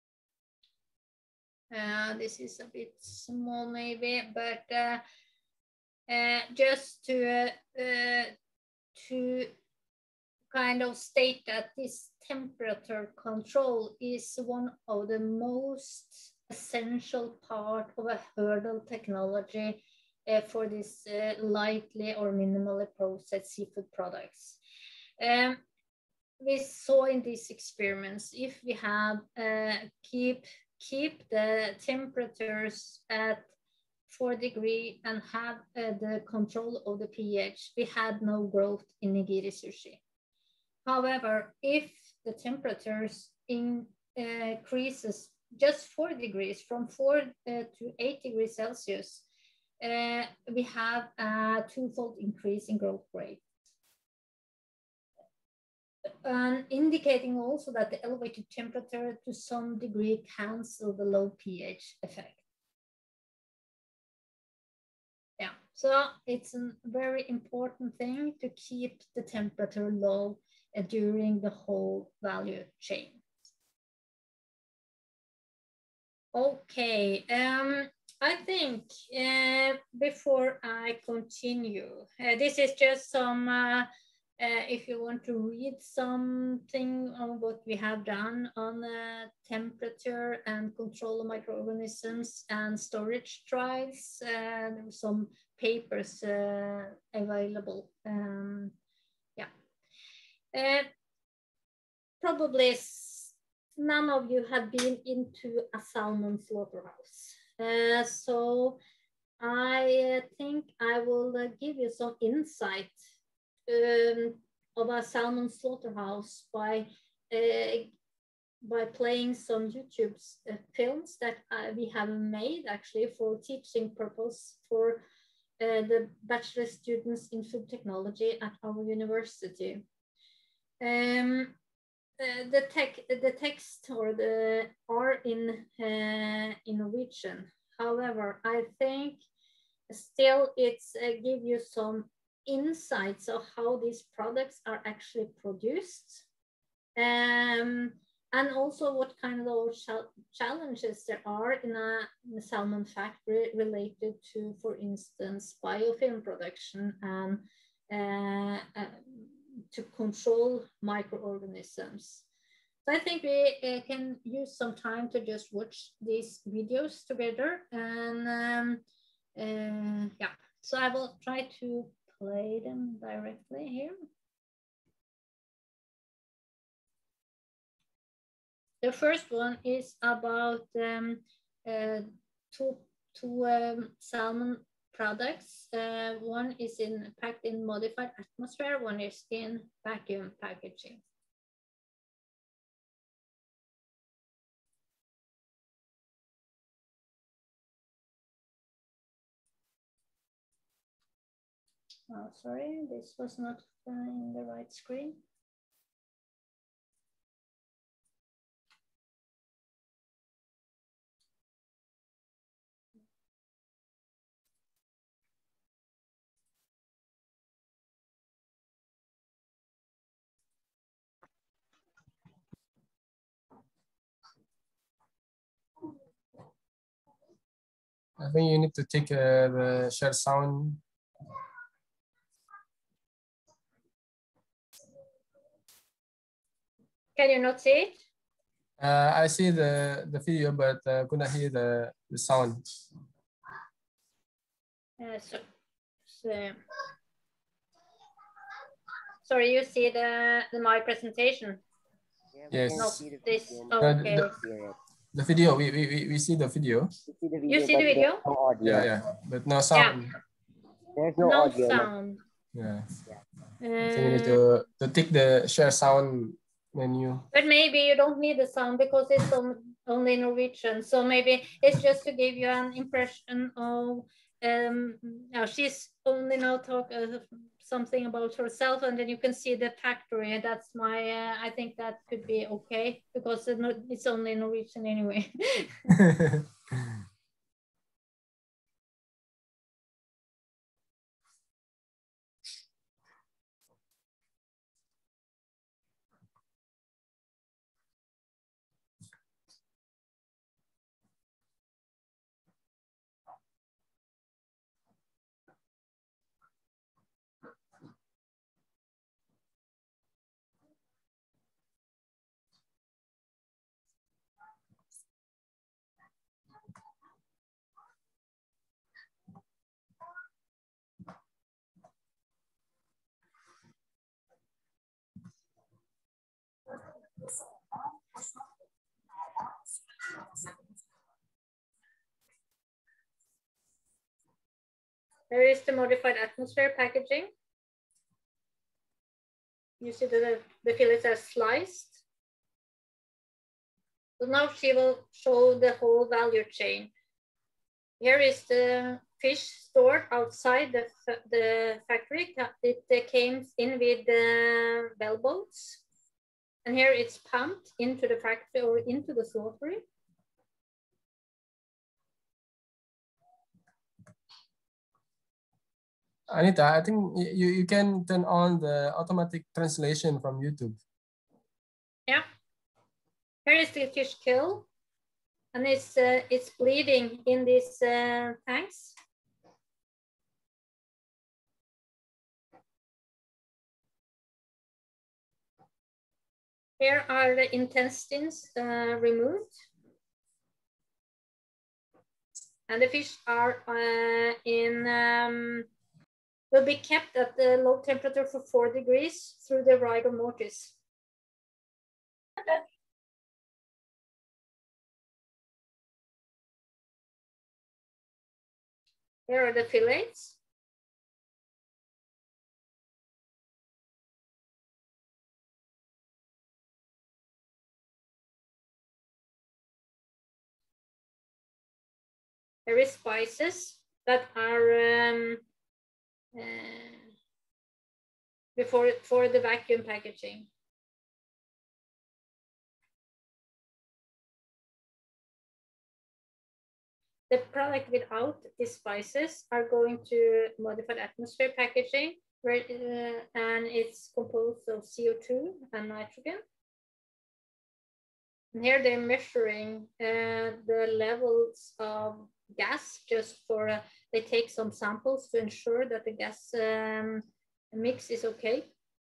Uh, this is a bit small maybe, but uh, uh, just to, uh, to kind of state that this temperature control is one of the most essential part of a hurdle technology uh, for this uh, lightly or minimally processed seafood products. Um, we saw in these experiments, if we have uh, keep keep the temperatures at four degrees and have uh, the control of the pH, we had no growth in nigiri sushi. However, if the temperatures in, uh, increases just four degrees, from four uh, to eight degrees Celsius, uh, we have a twofold increase in growth rate. And indicating also that the elevated temperature to some degree cancel the low pH effect. Yeah, so it's a very important thing to keep the temperature low uh, during the whole value chain. Okay, um, I think uh, before I continue, uh, this is just some uh, Uh, if you want to read something on what we have done on uh, temperature and control of microorganisms and storage trials, uh, there are some papers uh, available. Um, yeah. Uh, probably none of you have been into a salmon slaughterhouse. Uh, so I think I will uh, give you some insight Um, of a salmon slaughterhouse by uh, by playing some YouTube uh, films that uh, we have made actually for teaching purpose for uh, the bachelor students in food technology at our university. Um, uh, the tech, the text or the are in uh, in Norwegian. However, I think still it's uh, give you some insights of how these products are actually produced, um, and also what kind of challenges there are in a, in a salmon factory related to, for instance, biofilm production and uh, uh, to control microorganisms. So I think we uh, can use some time to just watch these videos together, and um, uh, yeah, so I will try to play them directly here. The first one is about um, uh, two, two um, salmon products. Uh, one is in packed in modified atmosphere, one is in vacuum packaging. Oh, sorry, this was not uh, in the right screen. I think you need to take uh, the share sound. Can you not see it? Uh, I see the, the video, but uh, couldn't hear the, the sound. Uh, so, so, sorry, you see the, the my presentation? Yes. Not this. Oh, Uh, okay. the, the video, we, we, we see the video. You see the video? No audio. Yeah, yeah, but no sound. Yeah. There's no, No audio. sound. Yeah. Uh, So you need to, to tick the share sound menu. But maybe you don't need the sound because it's on, only Norwegian. So maybe it's just to give you an impression of, um, now she's only now talk uh, something about herself, and then you can see the factory. And that's my, uh, I think that could be okay because it's only Norwegian anyway. There is the modified atmosphere packaging. You see that the, the fillets are sliced. So now she will show the whole value chain. Here is the fish stored outside the, the factory. It came in with the bell boats. And here it's pumped into the factory or into the slaughtery. Anita, I think you, you can turn on the automatic translation from YouTube. Yeah. Here is the fish kill. And it's, uh, it's bleeding in these uh, tanks. Here are the intestines uh, removed. And the fish are uh, in, um, will be kept at the low temperature for four degrees through the rigor mortis. Here are the fillets. There is spices that are um, uh, before for the vacuum packaging. The product without these spices are going to modified atmosphere packaging, where, uh, and it's composed of C O two and nitrogen. And here they're measuring uh, the levels of gas just for, uh, they take some samples to ensure that the gas um, mix is okay.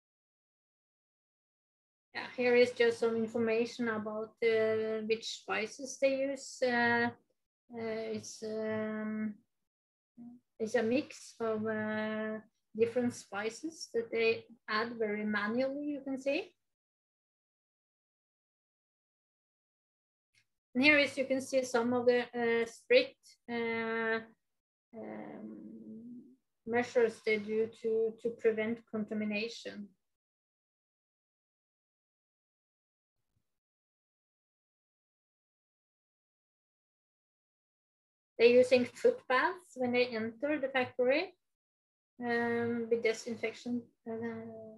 Yeah, here is just some information about uh, which spices they use. Uh, uh, it's, um, it's a mix of uh, different spices that they add very manually, you can see. And here is, you can see some of the uh, strict uh, um, measures they do to, to prevent contamination. They're using foot baths when they enter the factory um, with disinfection. Uh,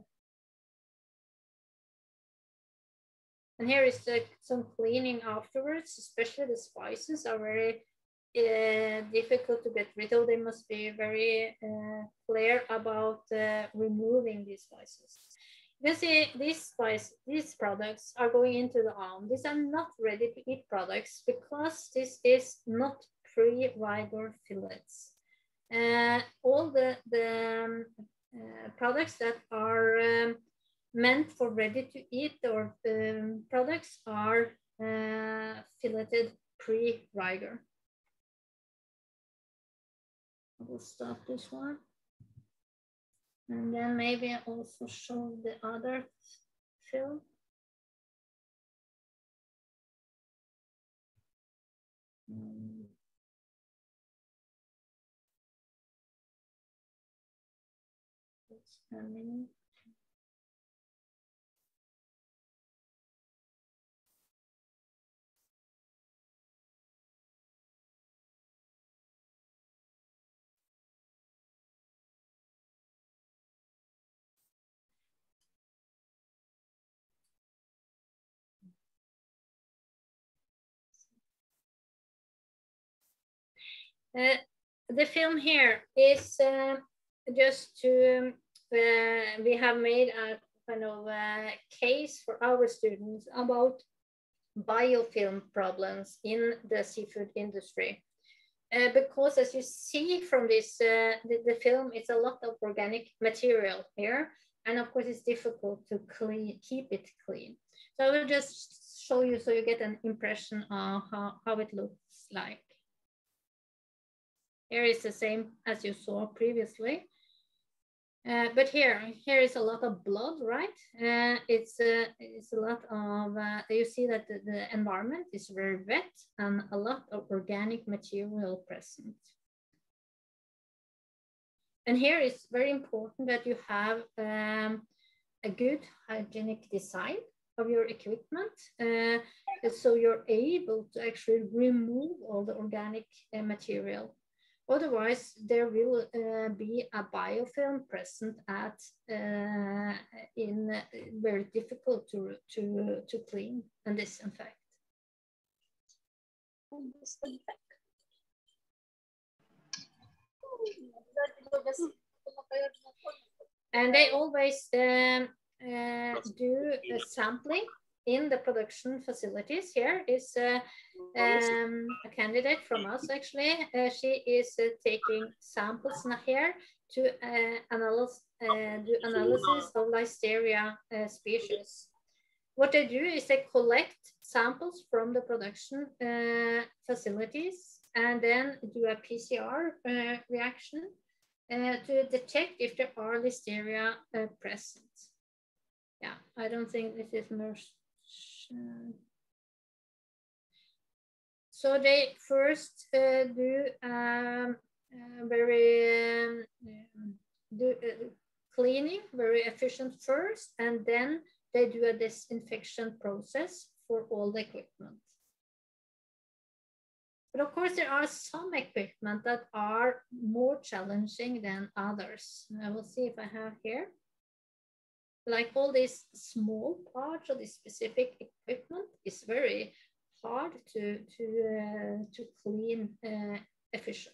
and here is the, some cleaning afterwards, especially the spices are very uh, difficult to get rid of. They must be very uh, clear about uh, removing these spices. You can see these spice, these products are going into the arm. These are not ready to eat products because this is not pre-rigor fillets. Uh, all the, the um, uh, products that are um, meant for ready-to-eat or um, products are uh, filleted pre-rigor. I will stop this one. And then maybe I also show the other film. Mm. It's a minute. Uh, the film here is uh, just to, uh, we have made a kind of a case for our students about biofilm problems in the seafood industry. Uh, because as you see from this, uh, the, the film, it's a lot of organic material here. And of course, it's difficult to clean, keep it clean. So I will just show you so you get an impression of how, how it looks like. Here is the same as you saw previously. Uh, but here, here is a lot of blood, right? Uh, it's, uh, it's a lot of, uh, you see that the, the environment is very wet and a lot of organic material present. And here it's very important that you have um, a good hygienic design of your equipment. Uh, so you're able to actually remove all the organic uh, material. Otherwise, there will uh, be a biofilm present at uh, in uh, very difficult to to to clean and disinfect. And they always um, uh, do a sampling in the production facilities. Here is uh, um, a candidate from us, actually. Uh, she is uh, taking samples here to uh, analyze, uh, do analysis of Listeria uh, species. What they do is they collect samples from the production uh, facilities and then do a P C R uh, reaction uh, to detect if there are Listeria uh, present. Yeah, I don't think this is most. So they first uh, do um, uh, very um, do uh, cleaning, very efficient first, and then they do a disinfection process for all the equipment. But of course, there are some equipment that are more challenging than others. I will see if I have here. Like all these small parts of this specific equipment is very hard to, to, uh, to clean uh, efficient.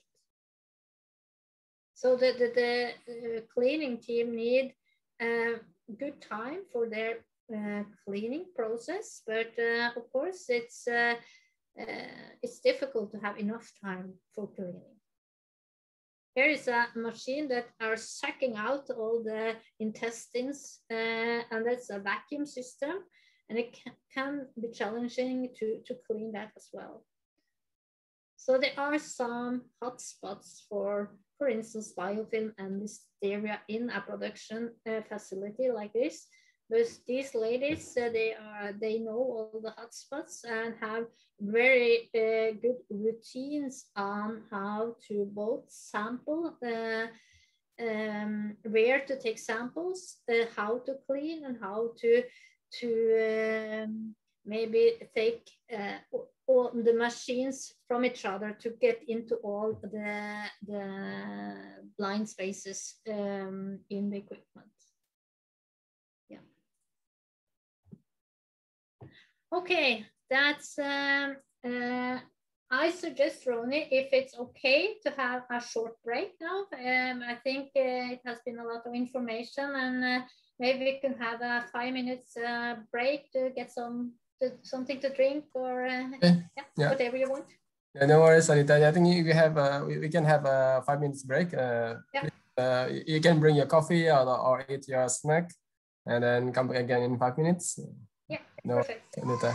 So the, the, the uh, cleaning team need uh, good time for their uh, cleaning process, but uh, of course it's, uh, uh, it's difficult to have enough time for cleaning. Here is a machine that are sucking out all the intestines, uh, and that's a vacuum system, and it can, can be challenging to, to clean that as well. So there are some hotspots for, for instance, biofilm and Listeria in a production uh, facility like this. But these ladies, uh, they are they know all the hotspots and have very uh, good routines on how to both sample, uh, um, where to take samples, uh, how to clean, and how to to um, maybe take uh, all the machines from each other to get into all the the blind spaces um, in the equipment. Okay, that's, um, uh, I suggest, Ronny, if it's okay to have a short break now. Um, I think uh, it has been a lot of information, and uh, maybe we can have a five minutes uh, break to get some to, something to drink or uh, okay. yeah, yeah. whatever you want. Yeah, no worries, Anita. I think we have uh, we, we can have a five minutes break. Uh, Yeah. uh, you can bring your coffee or, or eat your snack, and then come back again in five minutes. Yeah, no, perfect. Anita.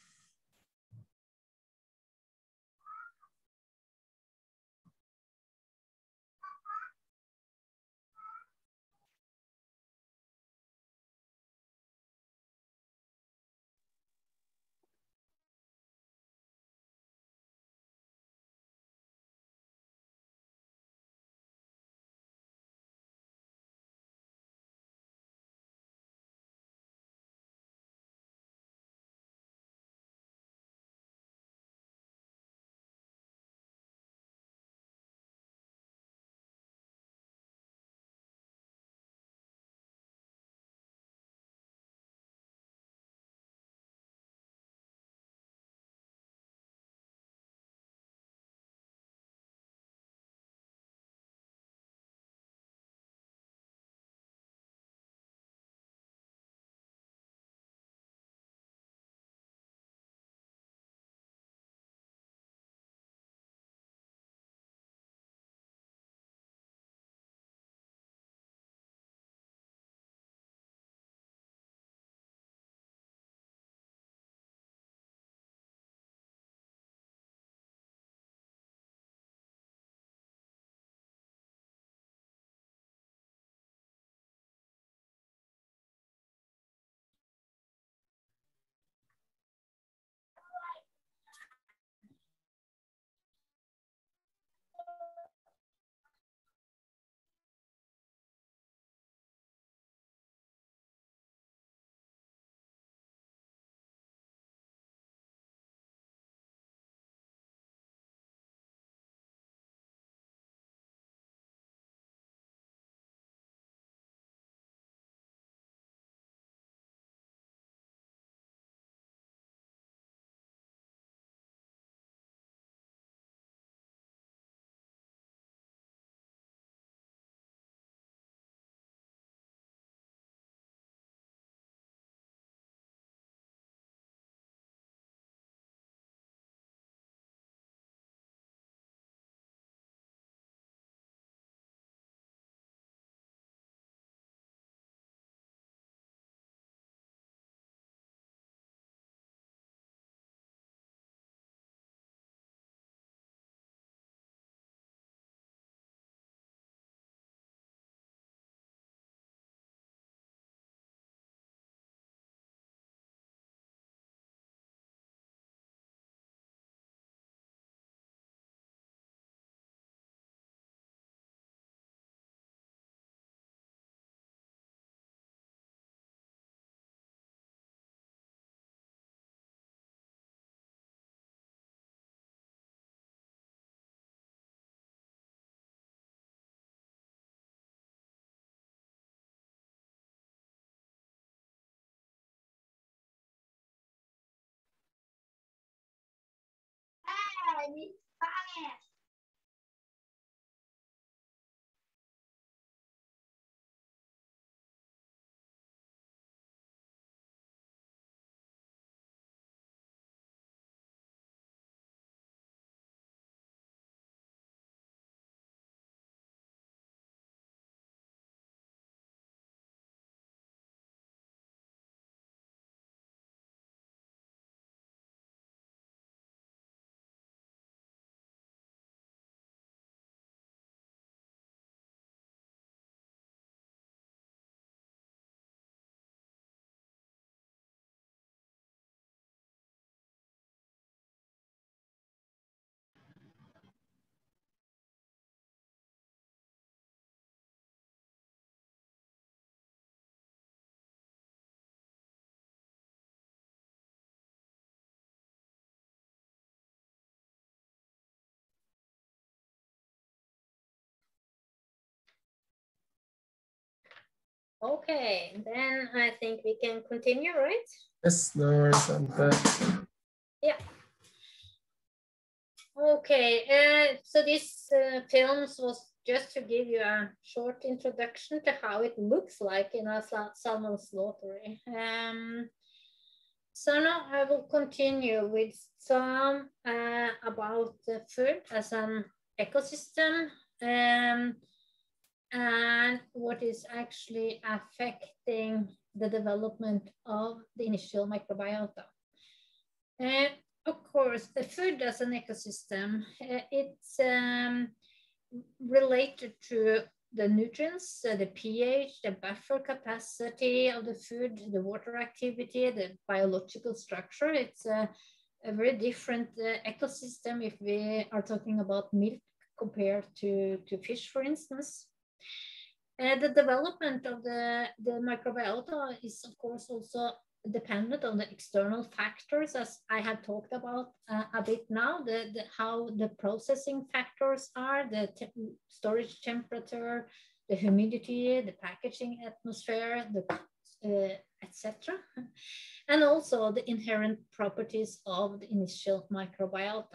Okay, then I think we can continue, right? Yes, no worries, Anita. Yeah. Okay, uh, so this uh, films was just to give you a short introduction to how it looks like in a salmon slaughtery. Um, So now I will continue with some uh, about the food as an ecosystem um, and what is actually affecting the development of the initial microbiota. Uh, of course, the food as an ecosystem, uh, it's um, related to the nutrients, uh, the pH, the buffer capacity of the food, the water activity, the biological structure. It's a, a very different uh, ecosystem if we are talking about milk compared to, to fish, for instance. Uh, the development of the, the microbiota is, of course, also dependent on the external factors, as I have talked about uh, a bit now, the, the, how the processing factors are, the te storage temperature, the humidity, the packaging atmosphere, the uh, et cetera. And also the inherent properties of the initial microbiota.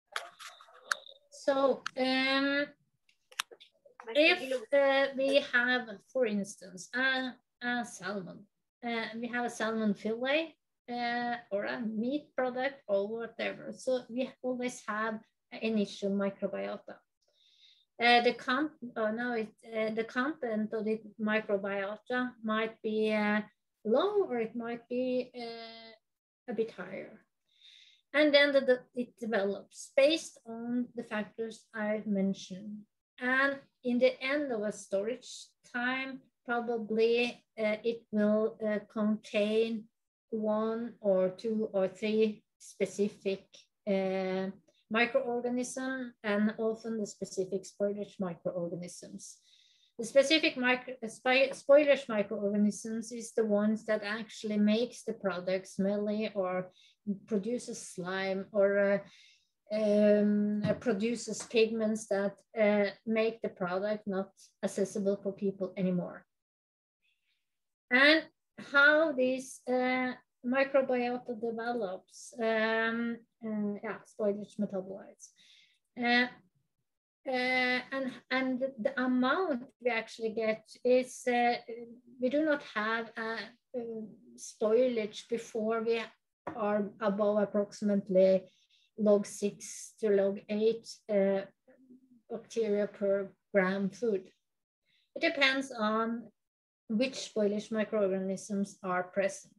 So um, if uh, we have, for instance, a, a salmon, Uh, we have a salmon fillet uh, or a meat product or whatever. So we always have an initial microbiota. Uh, the, con oh, no, it, uh, the content of the microbiota might be uh, low or it might be uh, a bit higher. And then the, the, it develops based on the factors I've mentioned. And in the end of a storage time, probably uh, it will uh, contain one or two or three specific uh, microorganisms, and often the specific spoilage microorganisms. The specific micro, spoilage microorganisms is the ones that actually makes the product smelly or produces slime or uh, Um, produces pigments that uh, make the product not accessible for people anymore. And how this uh, microbiota develops, um, uh, yeah, spoilage metabolites. Uh, uh, and, and the amount we actually get is, uh, we do not have a, a spoilage before we are above approximately log six to log eight uh, bacteria per gram food. It depends on which spoilage microorganisms are present.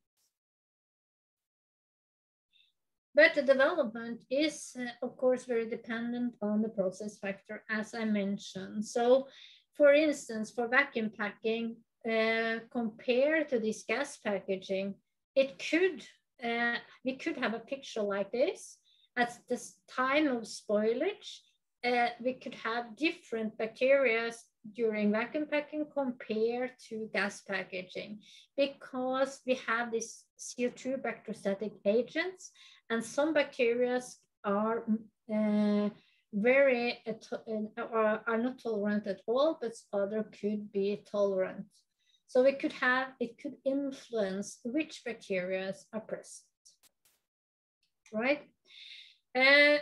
But the development is, uh, of course, very dependent on the process factor, as I mentioned. So, for instance, for vacuum packing, uh, compared to this gas packaging, it could, uh, we could have a picture like this. At this time of spoilage, uh, we could have different bacteria during vacuum packing compared to gas packaging, because we have these C O two bacteriostatic agents, and some bacteria are uh, very uh, are, are not tolerant at all, but other could be tolerant. So we could have, it could influence which bacteria are present, right? Uh,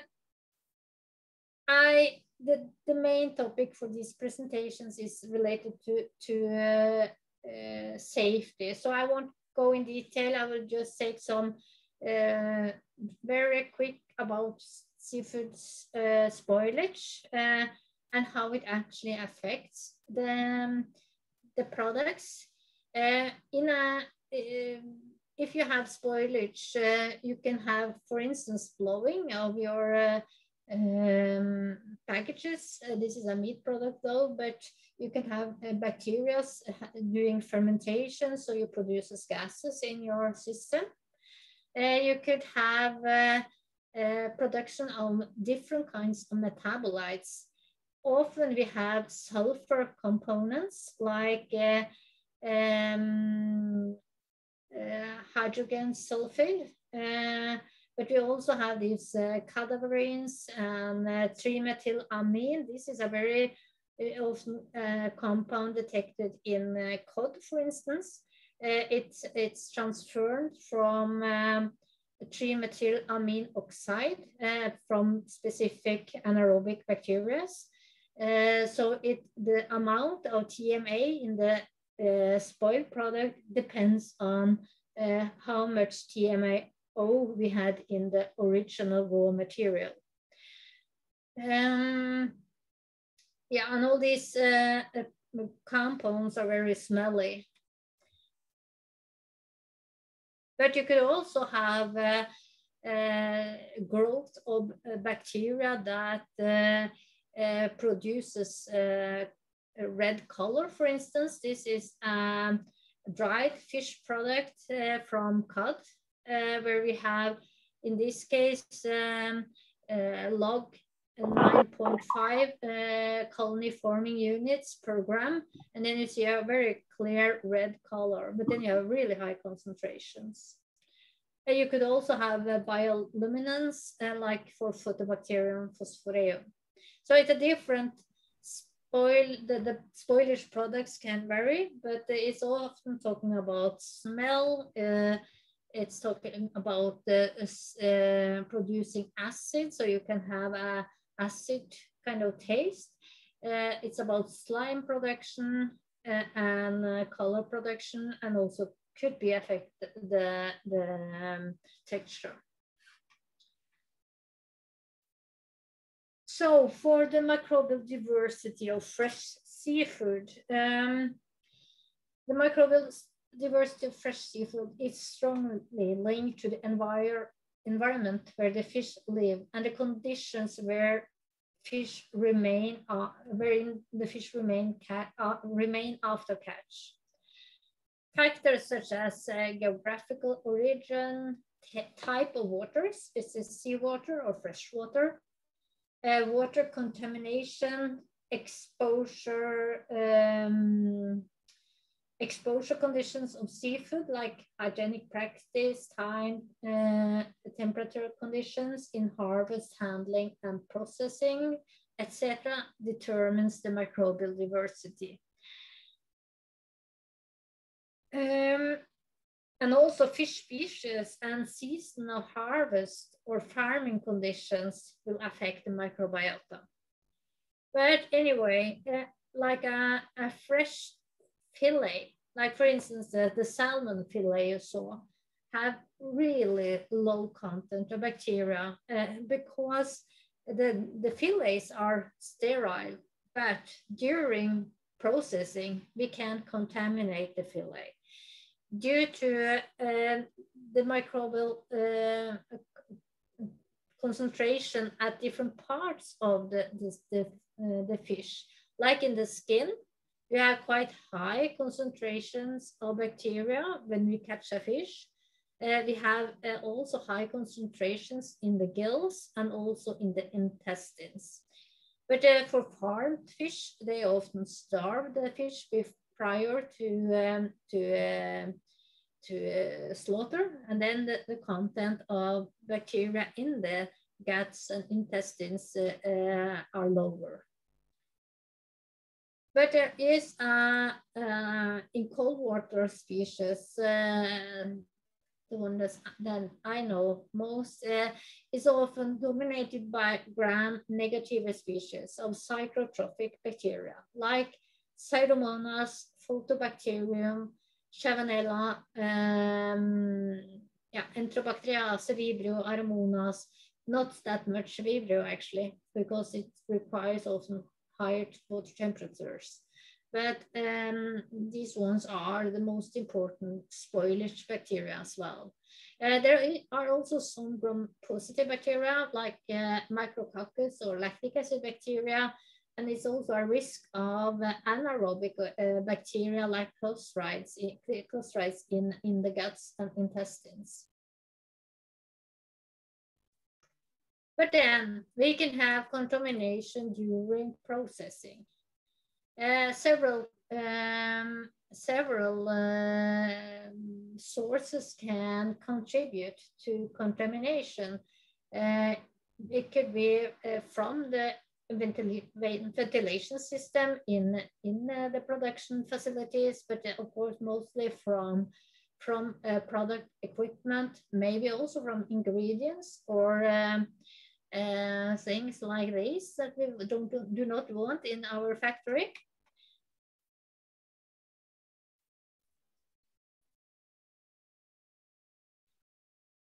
I the, the main topic for these presentations is related to, to uh, uh, safety. So I won't go in detail. I will just say some uh, very quick about seafood uh, spoilage uh, and how it actually affects the, um, the products. Uh, in a uh, If you have spoilage, uh, you can have, for instance, blowing of your uh, um, packages. Uh, this is a meat product though, but you can have uh, bacteria doing fermentation, so you produce gases in your system. Uh, you could have uh, uh, production of different kinds of metabolites. Often we have sulfur components like uh, um, Uh, hydrogen sulfide, uh, but we also have these uh, cadaverines and uh, trimethylamine. This is a very uh, often uh, compound detected in uh, cod, for instance. Uh, it's, it's transferred from um, trimethylamine oxide uh, from specific anaerobic bacteria. Uh, so it, the amount of T M A in the Uh, spoiled product depends on uh, how much T M A O we had in the original raw material. Um, yeah, and all these uh, uh, compounds are very smelly. But you could also have uh, uh, growth of uh, bacteria that uh, uh, produces uh, a red color, for instance. This is um, dried fish product uh, from cod, uh, where we have, in this case, um, uh, log nine point five uh, colony forming units per gram. And then you see a very clear red color, but then you have really high concentrations. And you could also have uh, bioluminescence, uh, like for Photobacterium phosphoreum. So it's a different spoil, the, the spoilage products can vary, but it's often talking about smell. Uh, it's talking about the, uh, producing acid, so you can have a acid kind of taste. Uh, it's about slime production uh, and uh, color production, and also could be affect the, the um, texture. So for the microbial diversity of fresh seafood, um, the microbial diversity of fresh seafood is strongly linked to the envir environment where the fish live and the conditions where fish remain, uh, wherein the fish remain, uh, remain after catch. Factors such as uh, geographical origin, type of waters, is it seawater or freshwater, uh, water contamination, exposure, um, exposure conditions of seafood like hygienic practice, time, uh, temperature conditions in harvest, handling, and processing, et cetera, determines the microbial diversity. Um, and also fish species and season of harvest or farming conditions will affect the microbiota. But anyway, uh, like a, a fresh fillet, like for instance, uh, the salmon fillet you saw, have really low content of bacteria uh, because the, the fillets are sterile, but during processing, we can contaminate the fillet. Due to uh, the microbial uh, concentration at different parts of the, the, the, uh, the fish, like in the skin, we have quite high concentrations of bacteria when we catch a fish. Uh, we have uh, also high concentrations in the gills and also in the intestines. But uh, for farmed fish, they often starve the fish prior to, um, to, uh, to uh, slaughter, and then the, the content of bacteria in the guts and intestines uh, uh, are lower. But there is uh, uh, in cold water species, uh, the one that's, that I know most, uh, is often dominated by gram-negative species of psychotrophic bacteria, like Pseudomonas, Photobacterium, Chavanella, um, yeah, Enterobacteriaceae, Vibrio, Aromonas, not that much Vibrio actually, because it requires often higher water temperatures. But um, these ones are the most important spoilage bacteria as well. Uh, there are also some gram-positive bacteria like uh, Micrococcus or lactic acid bacteria, and it's also a risk of uh, anaerobic uh, bacteria like Clostridium in, in, in the guts and intestines. But then we can have contamination during processing. Uh, several um, several uh, sources can contribute to contamination. Uh, it could be uh, from the ventil ventilation system in in uh, the production facilities, but uh, of course mostly from from uh, product equipment, maybe also from ingredients or um, uh, things like this that we don't do not want in our factory.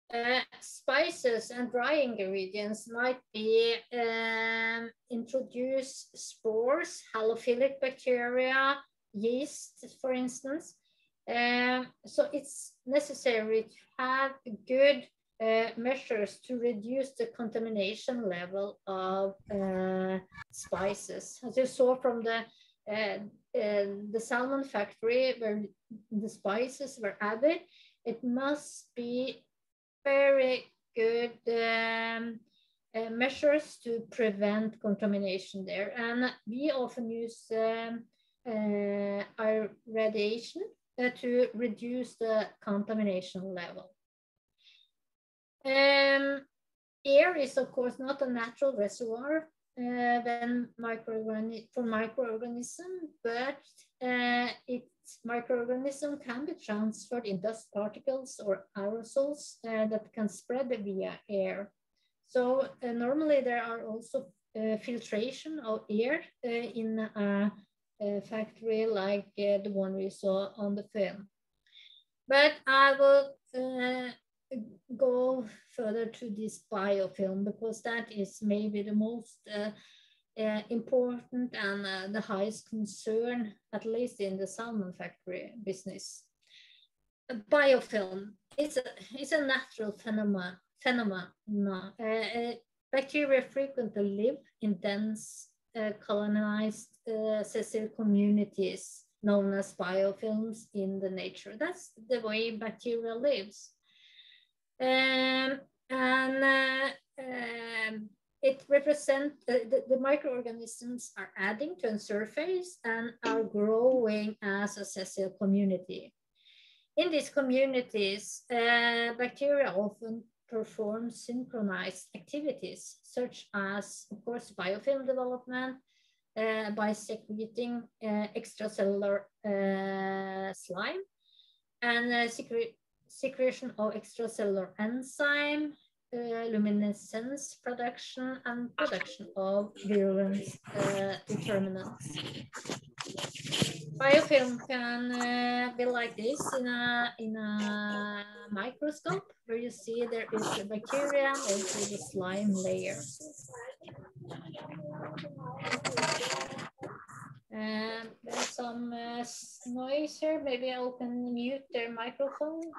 Uh, spices and dry ingredients might be um, introduce spores, halophilic bacteria, yeast, for instance. Um, so it's necessary to have good uh, measures to reduce the contamination level of uh, spices. As you saw from the uh, uh, the salmon factory where the spices were added, it must be very good um, uh, measures to prevent contamination there. And we often use um, uh, our radiation uh, to reduce the contamination level. Um, air is, of course, not a natural reservoir uh, when microorganism for microorganism, but uh, its microorganism can be transferred in dust particles or aerosols uh, that can spread via air. So uh, normally there are also uh, filtration of air uh, in a, a factory like uh, the one we saw on the film. But I will uh, go further to this biofilm because that is maybe the most uh, uh, important and uh, the highest concern, at least in the salmon factory business. A biofilm is a, is a natural phenomenon. phenomena. Uh, uh, bacteria frequently live in dense uh, colonized uh, sessile communities known as biofilms in the nature. That's the way bacteria lives. Um, and uh, um, it represents, uh, the, the microorganisms are adding to a surface and are growing as a sessile community. In these communities, uh, bacteria often perform synchronized activities, such as, of course, biofilm development, uh, by secreting uh, extracellular uh, slime and uh, secre secretion of extracellular enzyme, uh, luminescence production, and production of virulent uh, determinants. Biofilm can uh, be like this in a, in a microscope, where you see there is a bacteria and also the slime layer. Um, there's some uh, noise here. Maybe I can mute their microphone.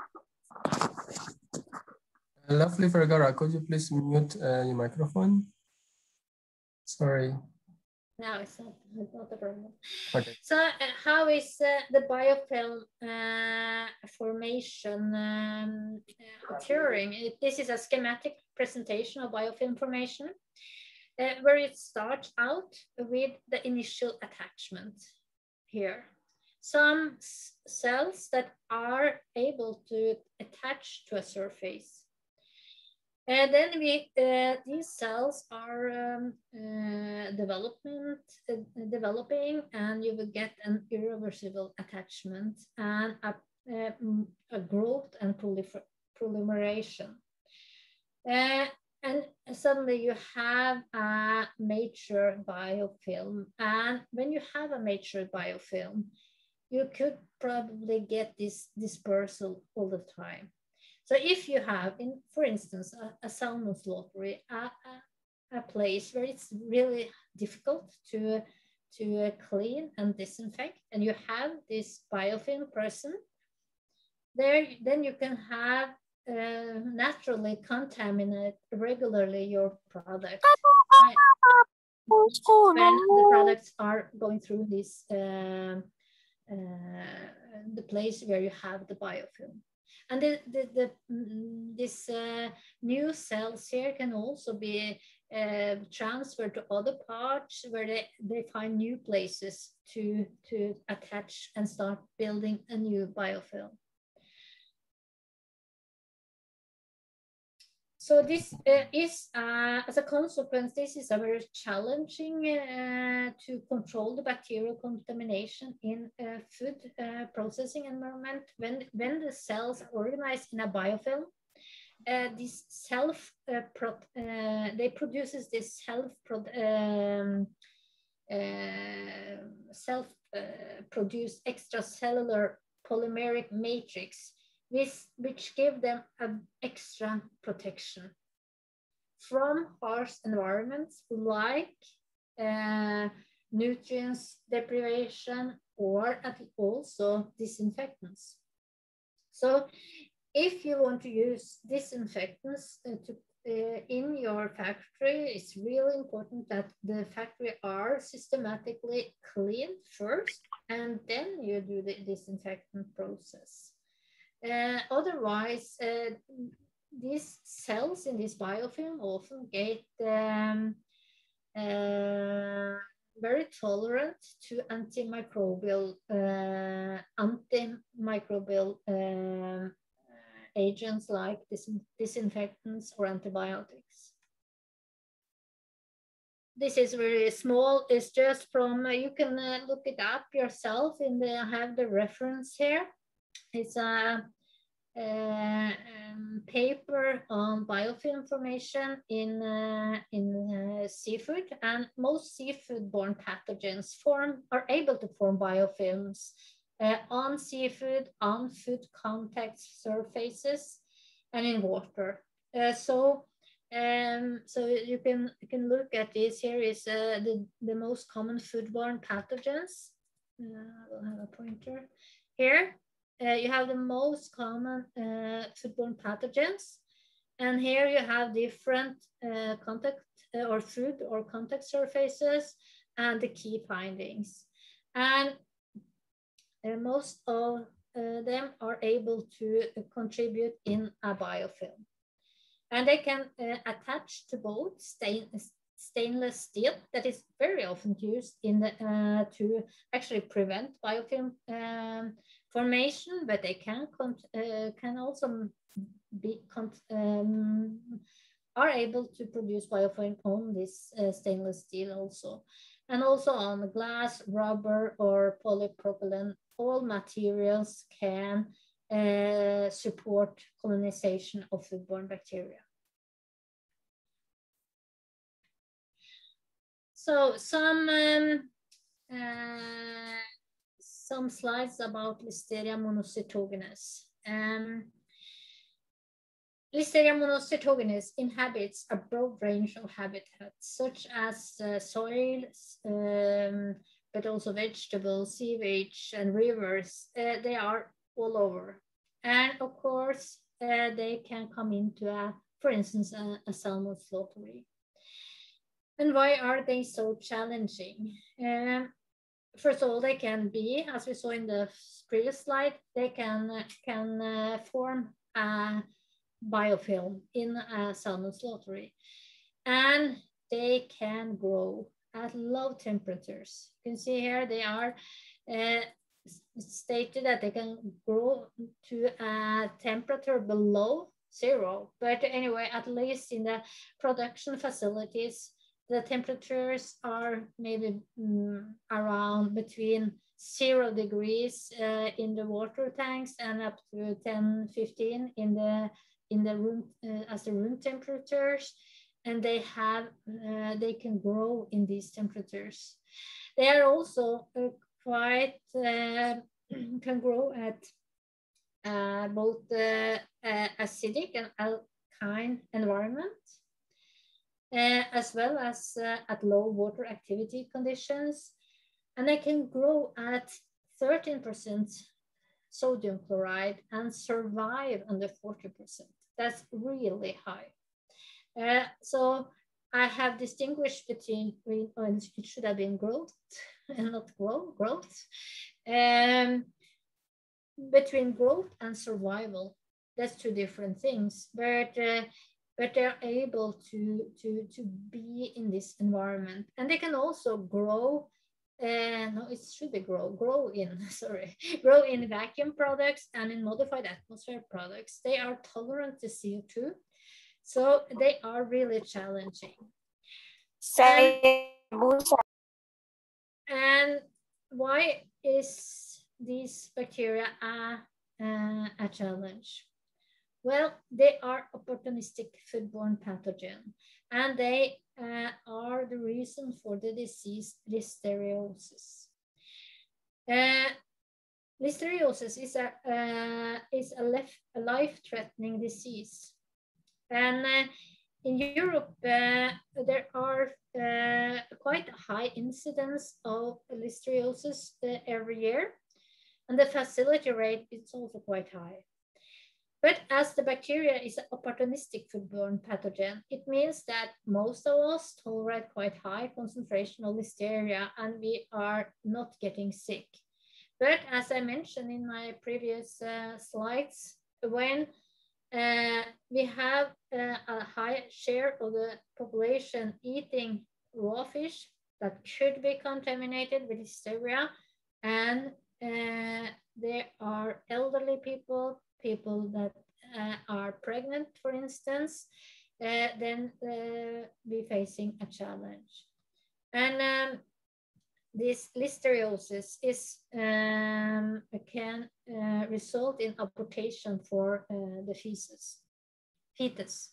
Lovely, Vergara. Could you please mute uh, your microphone? Sorry. No, it's not, it's not a problem. Okay. So uh, how is uh, the biofilm uh, formation um, occurring? It, this is a schematic presentation of biofilm formation, uh, where it starts out with the initial attachment here. Some cells that are able to attach to a surface. And then we, uh, these cells are um, uh, development, uh, developing, and you will get an irreversible attachment and a, uh, a growth and prolifer proliferation. Uh, and suddenly you have a mature biofilm. And when you have a mature biofilm, you could probably get this dispersal all the time. So if you have, in, for instance, a, a salmon slaughtery, a, a, a place where it's really difficult to, to uh, clean and disinfect, and you have this biofilm present, there, then you can have uh, naturally contaminate regularly your product right? when the products are going through this uh, uh, the place where you have the biofilm. And the, the, the, this uh, new cells here can also be uh, transferred to other parts where they, they find new places to, to attach and start building a new biofilm. So this uh, is, uh, as a consequence, this is a very challenging uh, to control the bacterial contamination in a food uh, processing environment. When, when the cells are organized in a biofilm, uh, this self, uh, pro uh, they produces this self, pro um, uh, self uh, produced extracellular polymeric matrix, which, which give them an extra protection from harsh environments like uh, nutrients deprivation or also disinfectants. So if you want to use disinfectants uh, to, uh, in your factory, it's really important that the factory are systematically cleaned first, and then you do the disinfectant process. Uh, otherwise, uh, these cells in this biofilm often get um, uh, very tolerant to antimicrobial uh, antimicrobial um, agents like dis disinfectants or antibiotics. This is very small. It's just from, uh, you can uh, look it up yourself in the, I have the reference here. It's a, a um, paper on biofilm formation in, uh, in uh, seafood, and most seafood-borne pathogens form, are able to form biofilms Uh, on seafood, on food contact surfaces, and in water. Uh, so, um, so you can you can look at this. Here is uh, the the most common foodborne pathogens. Uh, I will have a pointer here. Uh, you have the most common uh, foodborne pathogens, and here you have different uh, contact uh, or food or contact surfaces and the key findings. And Uh, most of uh, them are able to uh, contribute in a biofilm. And they can uh, attach to both stain stainless steel, that is very often used in the, uh, to actually prevent biofilm um, formation, but they can, uh, can also be, um, are able to produce biofilm on this uh, stainless steel also. And also on glass, rubber, or polypropylene, all materials can uh, support colonization of foodborne bacteria. So some um, uh, some slides about Listeria monocytogenes. Um, Listeria monocytogenes inhabits a broad range of habitats, such as uh, soil, um, but also vegetables, sewage, and rivers. Uh, they are all over. And of course, uh, they can come into, a, for instance, a, a salmon slaughtery. And why are they so challenging? Um, first of all, they can be, as we saw in the previous slide, they can, can uh, form a biofilm in a salmon slaughtery, and they can grow at low temperatures. You can see here they are uh, stated that they can grow to a temperature below zero, but anyway, at least in the production facilities, the temperatures are maybe um, around between zero degrees uh, in the water tanks and up to ten, fifteen in the in the room uh, as the room temperatures, and they have uh, they can grow in these temperatures. They are also uh, quite uh, can grow at uh, both the uh, acidic and alkaline environment, uh, as well as uh, at low water activity conditions, and they can grow at thirteen percent sodium chloride and survive under forty percent. That's really high. Uh, so I have distinguished between, well, it should have been growth and not grow, growth, um, between growth and survival. That's two different things, but uh, but they're able to, to, to be in this environment. And they can also grow Uh, no, it should be grow, grow in, sorry, grow in vacuum products and in modified atmosphere products. They are tolerant to C O two, so they are really challenging. And, and why is these bacteria a, uh, a challenge? Well, they are opportunistic foodborne pathogen, and they uh, are the reason for the disease listeriosis. Uh, listeriosis is a, uh, is a, a life-threatening disease. And uh, in Europe, uh, there are uh, quite a high incidence of listeriosis uh, every year. And the facility rate is also quite high. But as the bacteria is an opportunistic foodborne pathogen, it means that most of us tolerate quite high concentration of listeria and we are not getting sick. But as I mentioned in my previous uh, slides, when uh, we have uh, a high share of the population eating raw fish that could be contaminated with listeria, and uh, there are elderly people, people that uh, are pregnant, for instance, uh, then uh, be facing a challenge. And um, this listeriosis is, um, can uh, result in abortation for uh, the feces, fetus.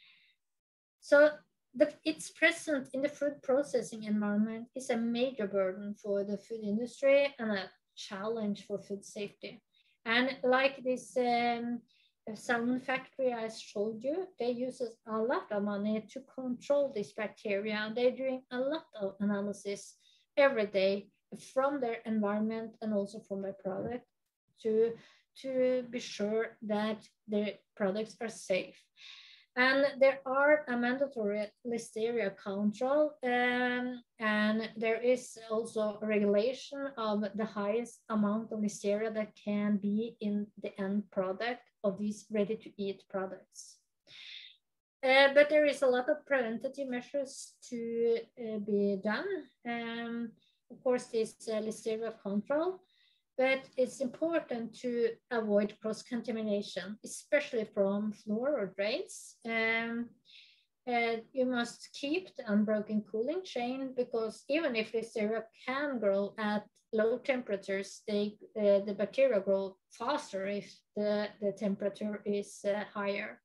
So the, it's present in the food processing environment is a major burden for the food industry and a challenge for food safety. And like this um, salmon factory I showed you, they use a lot of money to control this bacteria. They're doing a lot of analysis every day from their environment and also from their product to, to be sure that their products are safe. And there are a mandatory listeria control, um, and there is also a regulation of the highest amount of listeria that can be in the end product of these ready-to-eat products. Uh, but there is a lot of preventative measures to uh, be done. Um, of course, this uh, listeria control, but it's important to avoid cross-contamination, especially from floor or drains. Um, uh, you must keep the unbroken cooling chain because even if listeria can grow at low temperatures, they, uh, the bacteria grow faster if the, the temperature is uh, higher.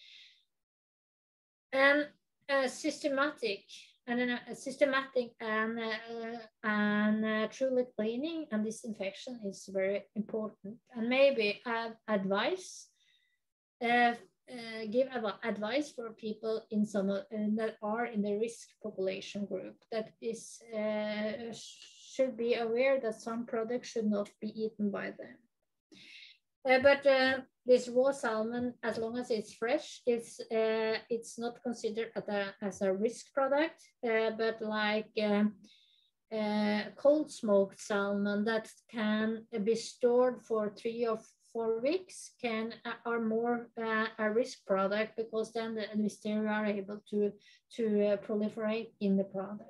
And uh, systematic and uh, systematic and uh, and uh, truly cleaning and disinfection is very important. And maybe uh, advice, uh, uh, give advice for people in some uh, that are in the risk population group that is uh, should be aware that some products should not be eaten by them. Uh, but uh, this raw salmon, as long as it's fresh, it's uh, it's not considered as a, as a risk product. Uh, but like um, uh, cold smoked salmon that can be stored for three or four weeks can uh, are more uh, a risk product because then the listeria are able to to uh, proliferate in the product.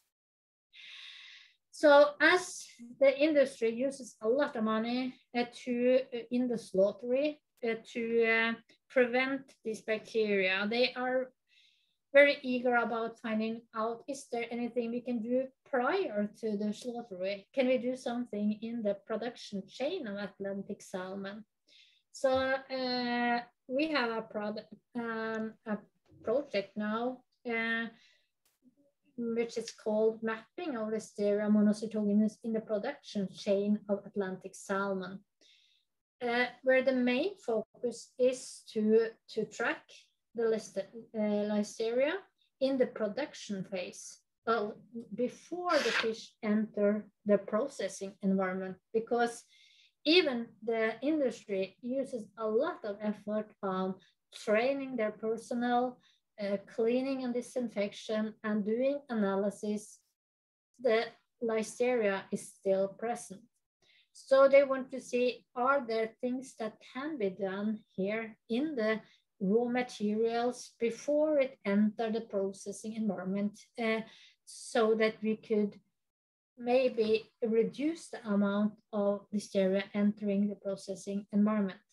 So as the industry uses a lot of money uh, to uh, in the slaughtery uh, to uh, prevent these bacteria, they are very eager about finding out, is there anything we can do prior to the slaughtery? Can we do something in the production chain of Atlantic salmon? So uh, we have a, product, um, a project now uh, which is called Mapping of Listeria monocytogenes in the Production Chain of Atlantic Salmon, uh, where the main focus is to, to track the uh, Listeria in the production phase, uh, before the fish enter the processing environment, because even the industry uses a lot of effort on training their personnel, Uh, cleaning and disinfection, and doing analysis, the listeria is still present. So they want to see, are there things that can be done here in the raw materials before it enter the processing environment, uh, so that we could maybe reduce the amount of listeria entering the processing environment.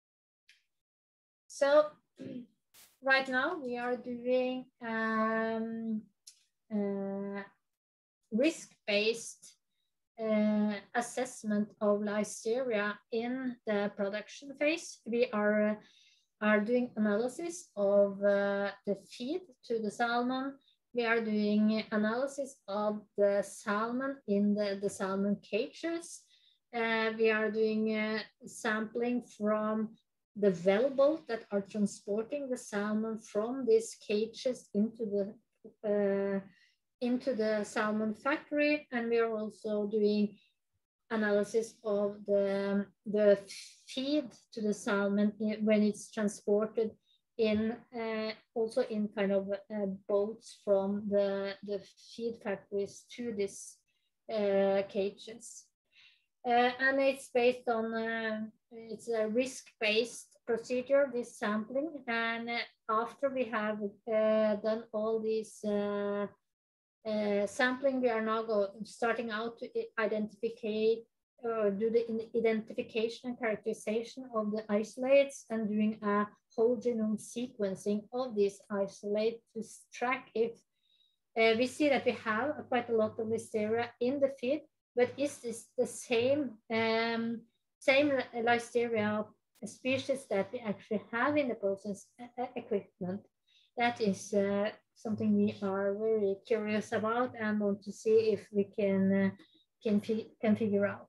So right now, we are doing um, uh, risk-based uh, assessment of listeria in the production phase. We are, uh, are doing analysis of uh, the feed to the salmon. We are doing analysis of the salmon in the, the salmon cages. Uh, we are doing uh, sampling from the well boat that are transporting the salmon from these cages into the uh, into the salmon factory, and we are also doing analysis of the the feed to the salmon when it's transported in uh, also in kind of uh, boats from the the feed factories to these uh, cages. Uh, and it's based on, uh, it's a risk-based procedure, this sampling. And uh, after we have uh, done all these uh, uh, sampling, we are now go, starting out to identify, uh, do the identification and characterization of the isolates and doing a whole genome sequencing of these isolates to track if uh, we see that we have quite a lot of listeria in the feed. But is this the same um, same listeria species that we actually have in the process equipment? That is uh, something we are very curious about and want to see if we can uh, can can figure out.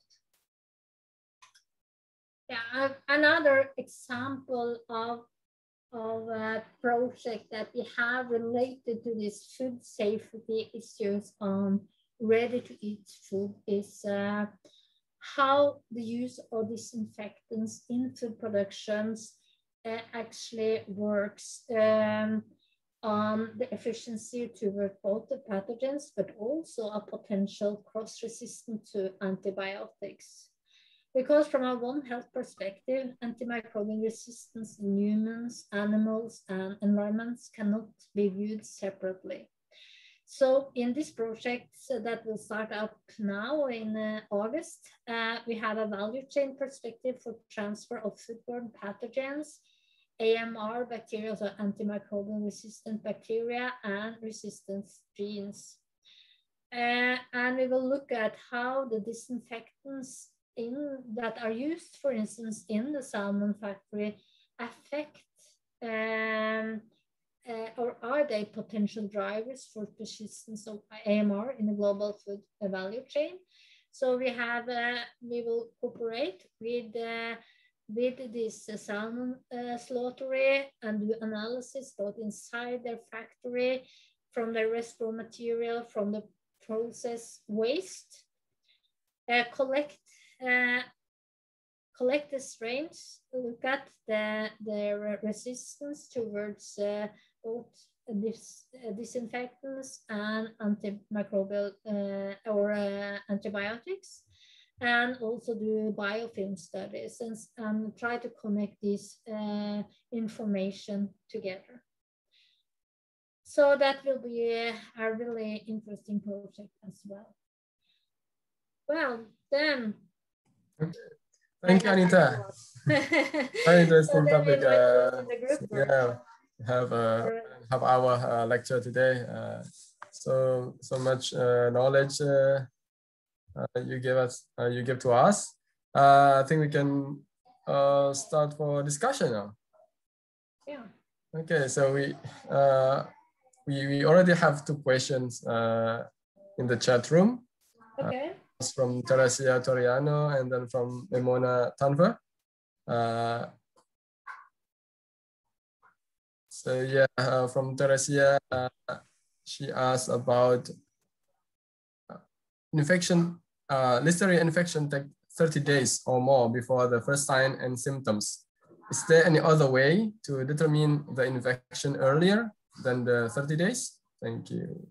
Yeah, another example of of a project that we have related to these food safety issues on ready-to-eat food is uh, how the use of disinfectants in food productions uh, actually works um, on the efficiency toward both the pathogens, but also a potential cross-resistance to antibiotics. Because from a One Health perspective, antimicrobial resistance in humans, animals, and environments cannot be viewed separately. So in this project so that will start up now in uh, August, uh, we have a value chain perspective for transfer of foodborne pathogens, A M R bacteria, so antimicrobial resistant bacteria, and resistance genes. Uh, and we will look at how the disinfectants in, that are used, for instance, in the salmon factory affect um, Uh, or are they potential drivers for persistence of A M R in the global food value chain? So we have, uh, we will cooperate with, uh, with this uh, salmon uh, slaughtery and do analysis both inside their factory, from the rest raw material, from the process waste, uh, collect, uh, collect the strains, look at the, their resistance towards uh, both dis, uh, disinfectants and antimicrobial uh, or uh, antibiotics, and also do biofilm studies and, and try to connect this uh, information together. So that will be a, a really interesting project as well. Well, then. Okay. Thank you, Anita. Very interesting So topic. Uh, yeah, have a have our uh, lecture today. Uh, so so much uh, knowledge uh, uh, you give us. Uh, you give to us. Uh, I think we can uh, start for discussion now. Yeah. Okay. So we uh, we we already have two questions uh, in the chat room. Okay. Uh, from Teresia Toriano and then from Emona Tanver. Uh, so yeah, uh, from Teresia, uh, she asked about uh, infection, uh, listeria infection take thirty days or more before the first sign and symptoms. Is there any other way to determine the infection earlier than the thirty days? Thank you.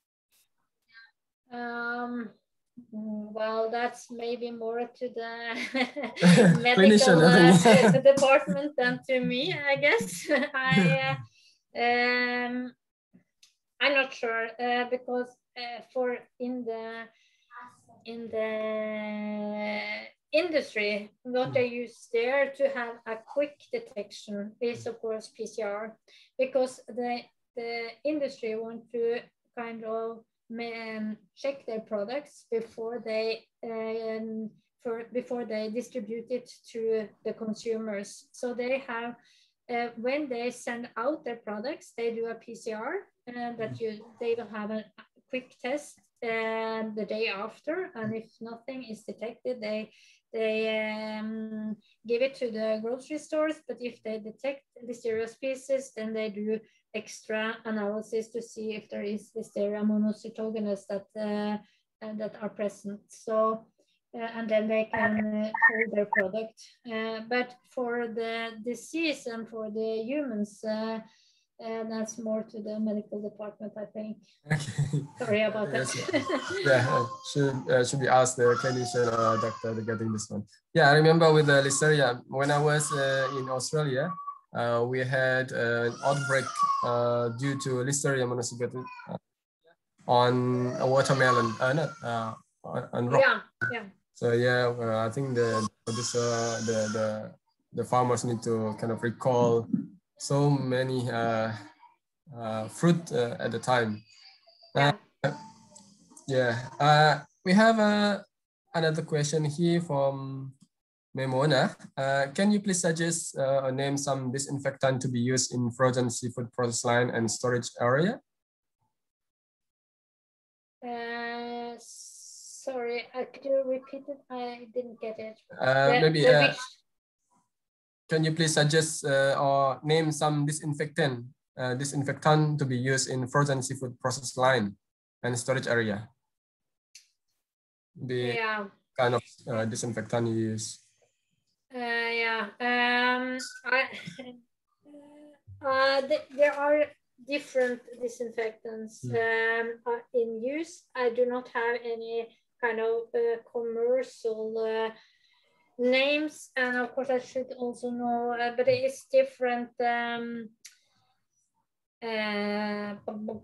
Um, well, that's maybe more to the medical uh, department than to me, I guess. I, uh, um, I'm not sure uh, because uh, for in the in the industry, what they use there to have a quick detection is of course P C R, because the the industry want to kind of um, check their products before they um, for before they distribute it to the consumers. So they have uh, when they send out their products, they do a P C R, and that you they will have a quick test and the day after, and if nothing is detected, they they um, give it to the grocery stores, but if they detect listeria species, then they do extra analysis to see if there is Listeria monocytogenes that uh, that are present. So, uh, and then they can uh, hold their product. Uh, but for the disease and for the humans, uh, uh, that's more to the medical department, I think. Okay. Sorry about that. Yeah, uh, should uh, should be asked the clinician or doctor regarding this one. Yeah, I remember with the Listeria when I was uh, in Australia. Uh, we had an outbreak uh, due to Listeria monocytogenes uh, on a watermelon, uh, not uh, on, on rock. Yeah, yeah. So yeah, uh, I think the producer, the the the farmers need to kind of recall so many uh, uh, fruit uh, at the time. Yeah. Uh, yeah. Uh, we have uh, another question here from Memona, uh, can you please suggest uh, or name some disinfectant to be used in frozen seafood process line and storage area? Uh, sorry, uh, could you repeat it? I didn't get it. Uh, the, maybe, the uh, which... can you please suggest uh, or name some disinfectant, uh, disinfectant to be used in frozen seafood process line and storage area? The yeah. kind of uh, disinfectant you use. Uh, yeah, um, I, uh, th there are different disinfectants Mm. um, uh, in use. I do not have any kind of uh, commercial uh, names, and of course I should also know, uh, but it is different. Um, uh,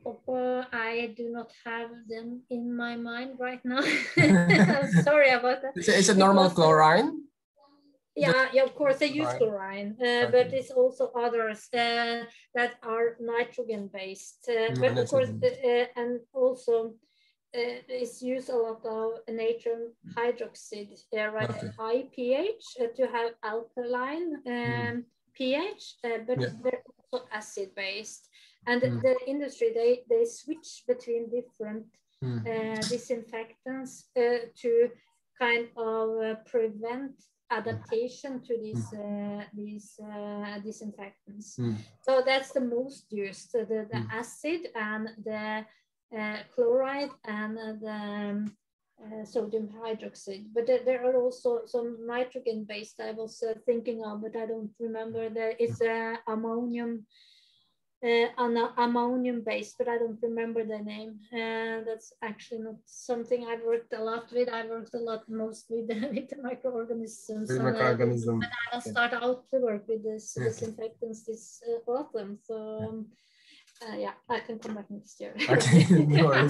I do not have them in my mind right now. I'm sorry about that. Is it, is it normal chlorine? Yeah, yeah, of course they use chlorine, uh, okay. but it's also others uh, that are nitrogen based. Uh, Mm, but of course, nitrogen. uh, and also uh, it's used a lot of natrium hydroxide, uh, right? Okay. High pH uh, to have alkaline um, Mm. pH, uh, but Yeah. they're also acid based. And Mm. the industry they they switch between different Mm. uh, disinfectants uh, to kind of uh, prevent adaptation to these uh, these uh, disinfectants. Mm. So that's the most used, the, the Mm. acid and the uh, chloride and the um, uh, sodium hydroxide. But there, there are also some nitrogen based I was uh, thinking of, but I don't remember. There is uh, ammonium Uh, ammonium based, but I don't remember the name. Uh, that's actually not something I've worked a lot with. I worked a lot most with, with the microorganisms. With and, microorganism. Uh, but I will start out to work with this Okay. disinfectants this uh, autumn. So um, uh, yeah, I can come back next year. Okay, no worries.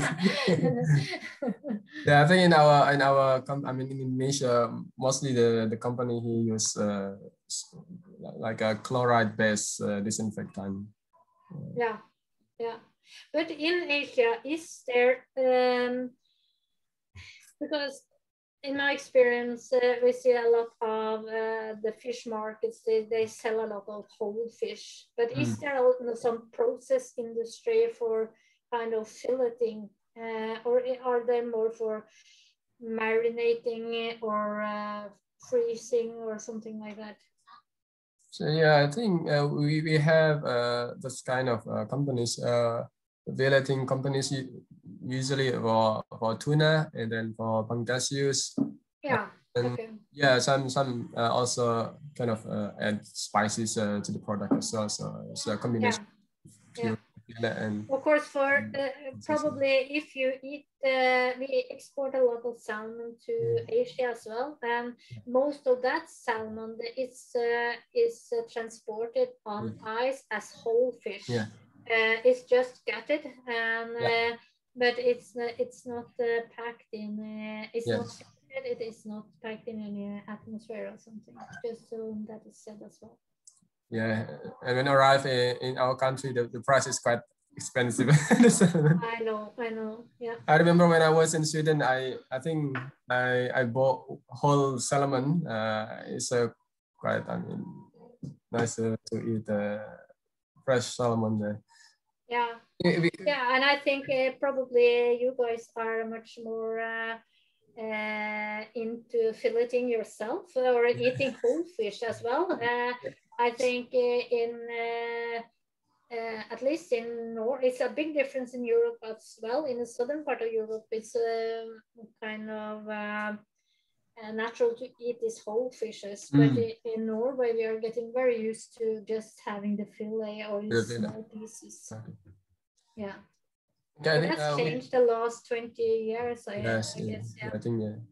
Yeah, I think in our in our I mean in Indonesia, mostly the the company he use uh, like a chloride based uh, disinfectant. Yeah, yeah. But in Asia, is there, um, because in my experience, uh, we see a lot of uh, the fish markets, they, they sell a lot of whole fish. But mm. is there also some process industry for kind of filleting, uh, or are they more for marinating or uh, freezing or something like that? So yeah, I think uh, we, we have uh, this kind of uh, companies, uh, velating companies usually for, for tuna and then for pangasius. Yeah, and okay. Yeah, some some uh, also kind of uh, add spices uh, to the product as well. So it's a combination. Yeah. Yeah. And of course, for uh, probably if you eat, uh, we export a lot of salmon to mm. Asia as well, and most of that salmon is uh, is uh, transported on yeah. ice as whole fish. Yeah. Uh, it's just gutted, and yeah. uh, but it's uh, it's not uh, packed in. Uh, it's yes. not. It is not packed in any atmosphere or something. Just so that is said as well. Yeah, and when I arrive in, in our country, the, the price is quite expensive. I know, I know, yeah. I remember when I was in Sweden, I I think I I bought whole salmon. Uh, it's a quite I mean nice uh, to eat uh, fresh salmon there. Yeah, yeah, and I think uh, probably you guys are much more. Uh, uh, into filleting yourself or eating whole fish as well. Uh, I think uh, in uh, uh, at least in North, it's a big difference in Europe as well. In the southern part of Europe, it's um, kind of uh, uh, natural to eat these whole fishes. Mm. But in, in Norway, we are getting very used to just having the fillet or the small pieces. Okay. Yeah. Okay, I think, that's uh, changed we... the last twenty years, I, yes, I guess. Yeah. I think, yeah.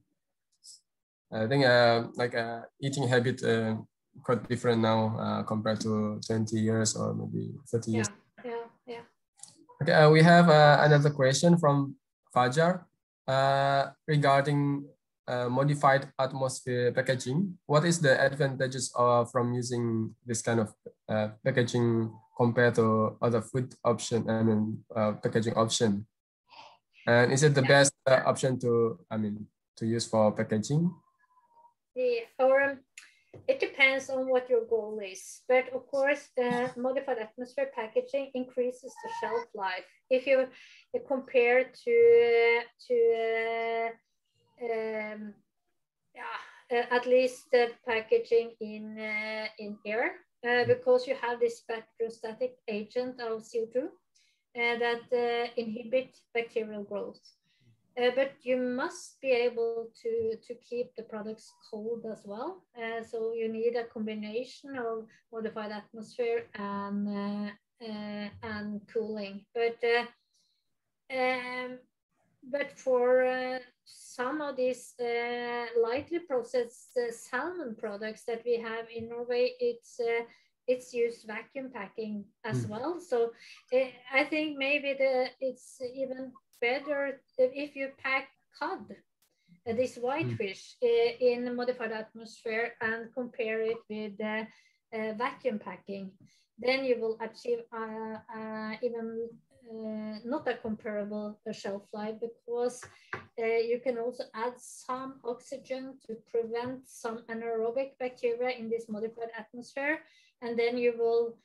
I think uh, like uh, eating habit uh, quite different now uh, compared to twenty years or maybe thirty years. Yeah, yeah, yeah. Okay, uh, we have uh, another question from Fajar uh, regarding uh, modified atmosphere packaging. What is the advantages of from using this kind of uh, packaging compared to other food option, I mean, uh, packaging option? And is it the best uh, option to, I mean, to use for packaging? Yeah, or um, it depends on what your goal is. But of course, the modified atmosphere packaging increases the shelf life. If you uh, compare to to uh, um, yeah, uh, at least the packaging in uh, in air, uh, because you have this spectrostatic agent of C O two uh, that uh, inhibit bacterial growth. Uh, but you must be able to, to keep the products cold as well. Uh, so you need a combination of modified atmosphere and, uh, uh, and cooling. But, uh, um, but for uh, some of these uh, lightly processed uh, salmon products that we have in Norway, it's uh, it's used vacuum packing as mm. well. So uh, I think maybe the it's even better if you pack cod, uh, this whitefish, mm. uh, in a modified atmosphere and compare it with uh, uh, vacuum packing, then you will achieve uh, uh, even uh, not a comparable uh, shelf life, because uh, you can also add some oxygen to prevent some anaerobic bacteria in this modified atmosphere, and then you will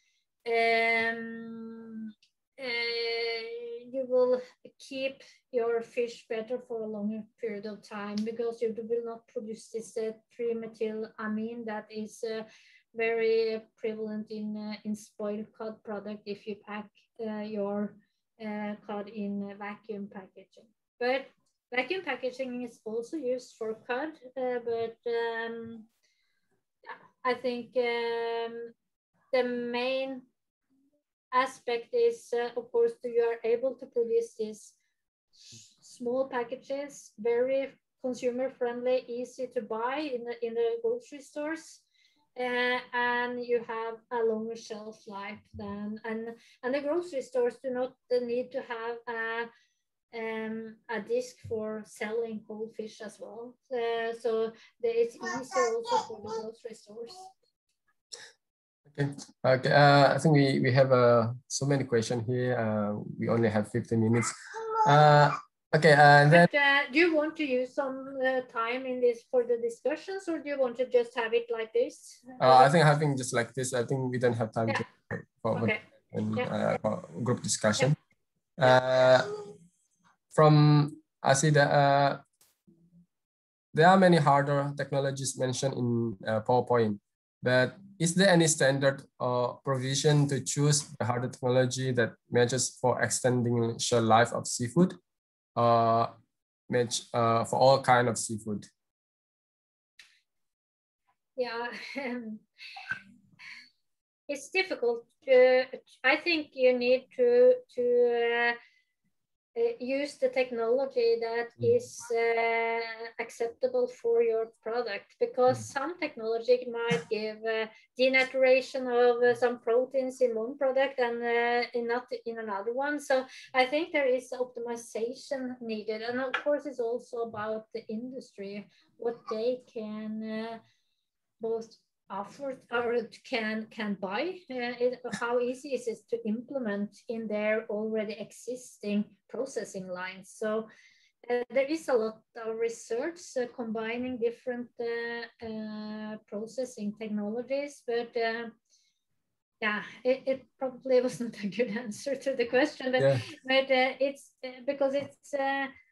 um, Uh, you will keep your fish better for a longer period of time, because you will not produce this uh, trimethylamine that is uh, very prevalent in uh, in spoiled cod product if you pack uh, your uh, cod in uh, vacuum packaging. But vacuum packaging is also used for cod, uh, but um, I think um, the main aspect is, uh, of course, you are able to produce these small packages, very consumer friendly, easy to buy in the in the grocery stores, uh, and you have a longer shelf life than and and the grocery stores do not need to have a um, a disc for selling whole fish as well. Uh, so it's easier also for the grocery stores. Okay, okay. Uh, I think we, we have uh, so many questions here. Uh, we only have fifteen minutes. Uh, okay, uh, and then... But, uh, do you want to use some uh, time in this for the discussions, or do you want to just have it like this? Uh, I think having just like this, I think we don't have time yeah. to for, okay. and, yeah. uh, for group discussion. Yeah. Uh, from Asida, uh, there are many harder technologies mentioned in uh, PowerPoint. But is there any standard or provision to choose the harder technology that matches for extending shelf life of seafood, uh, match uh, for all kind of seafood? Yeah, it's difficult. Uh, I think you need to to uh, Uh, use the technology that mm. is uh, acceptable for your product, because mm. some technology might give uh, denaturation of uh, some proteins in one product and uh, in not in another one. So I think there is optimization needed, and of course it's also about the industry, what they can uh, both offer or can can buy. Uh, it, how easy is it to implement in their already existing processing lines? So uh, there is a lot of research uh, combining different uh, uh, processing technologies, but uh, yeah, it, it probably was not a good answer to the question, but, yeah. but uh, it's uh, because it's uh,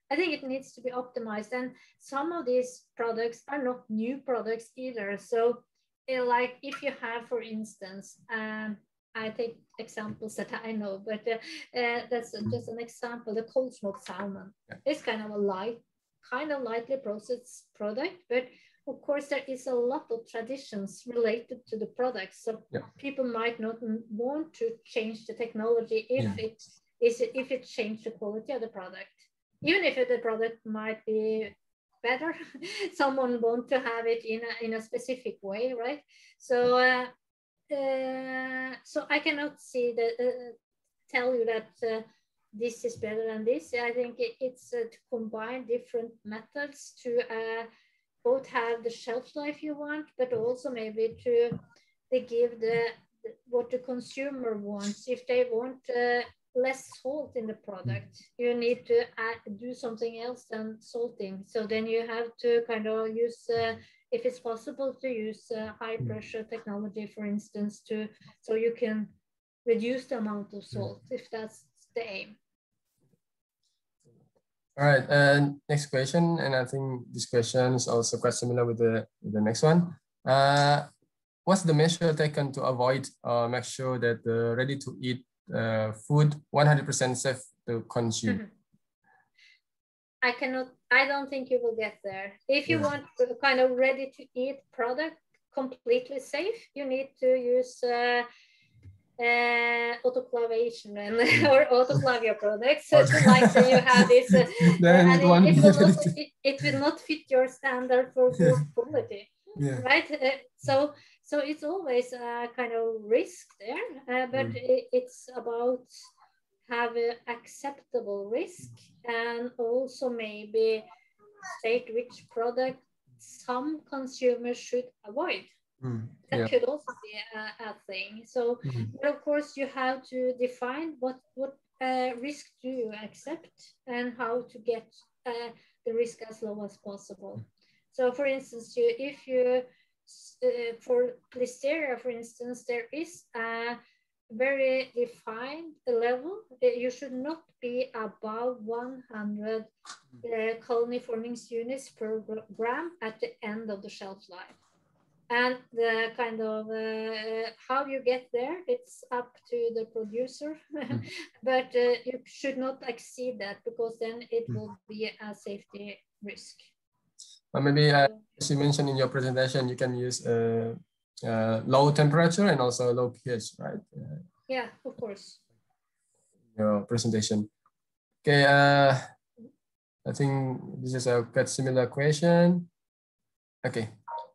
I think it needs to be optimized. And some of these products are not new products either. So uh, like if you have, for instance, um, I take examples that I know, but uh, uh, that's just an example. The cold smoked salmon is kind of a light, kind of lightly processed product, but of course there is a lot of traditions related to the product. So yeah. people might not want to change the technology if yeah. it is if it changed the quality of the product. Even if the product might be better, someone want to have it in a, in a specific way, right? So, uh, uh, so I cannot see that, uh, tell you that uh, this is better than this. I think it, it's uh, to combine different methods to uh, both have the shelf life you want, but also maybe to they give the, the what the consumer wants. If they want uh, less salt in the product, you need to add, do something else than salting. So then you have to kind of use, uh, if it's possible, to use uh, high pressure technology, for instance, to so you can reduce the amount of salt, if that's the aim. All right, and next question, and I think this question is also quite similar with the with the next one. Uh, what's the measure taken to avoid or uh, make sure that the ready-to-eat uh, food one hundred percent safe to consume? I cannot. I don't think you will get there. If you yeah. want a kind of ready-to-eat product completely safe, you need to use uh, uh, autoclavation and or autoclave your products. So like so you have this, uh, and it, it, will not, it, it will not fit your standard for good yeah. quality, yeah. right? Uh, so so it's always a kind of risk there, uh, but mm. it, it's about have an acceptable risk and also maybe state which product some consumers should avoid. Mm, that yeah. could also be a, a thing. So, mm-hmm. but of course, you have to define what what uh, risk do you accept and how to get uh, the risk as low as possible. So, for instance, you, if you uh, for Listeria, for instance, there is a very defined level. You should not be above one hundred uh, colony forming units per gram at the end of the shelf life. And the kind of uh, how you get there, it's up to the producer, mm. but uh, you should not exceed that because then it mm. will be a safety risk. But maybe uh, as you mentioned in your presentation, you can use uh, uh, low temperature and also low pH, right? Uh, yeah, of course. Your presentation. Okay, uh, I think this is a quite similar question. Okay.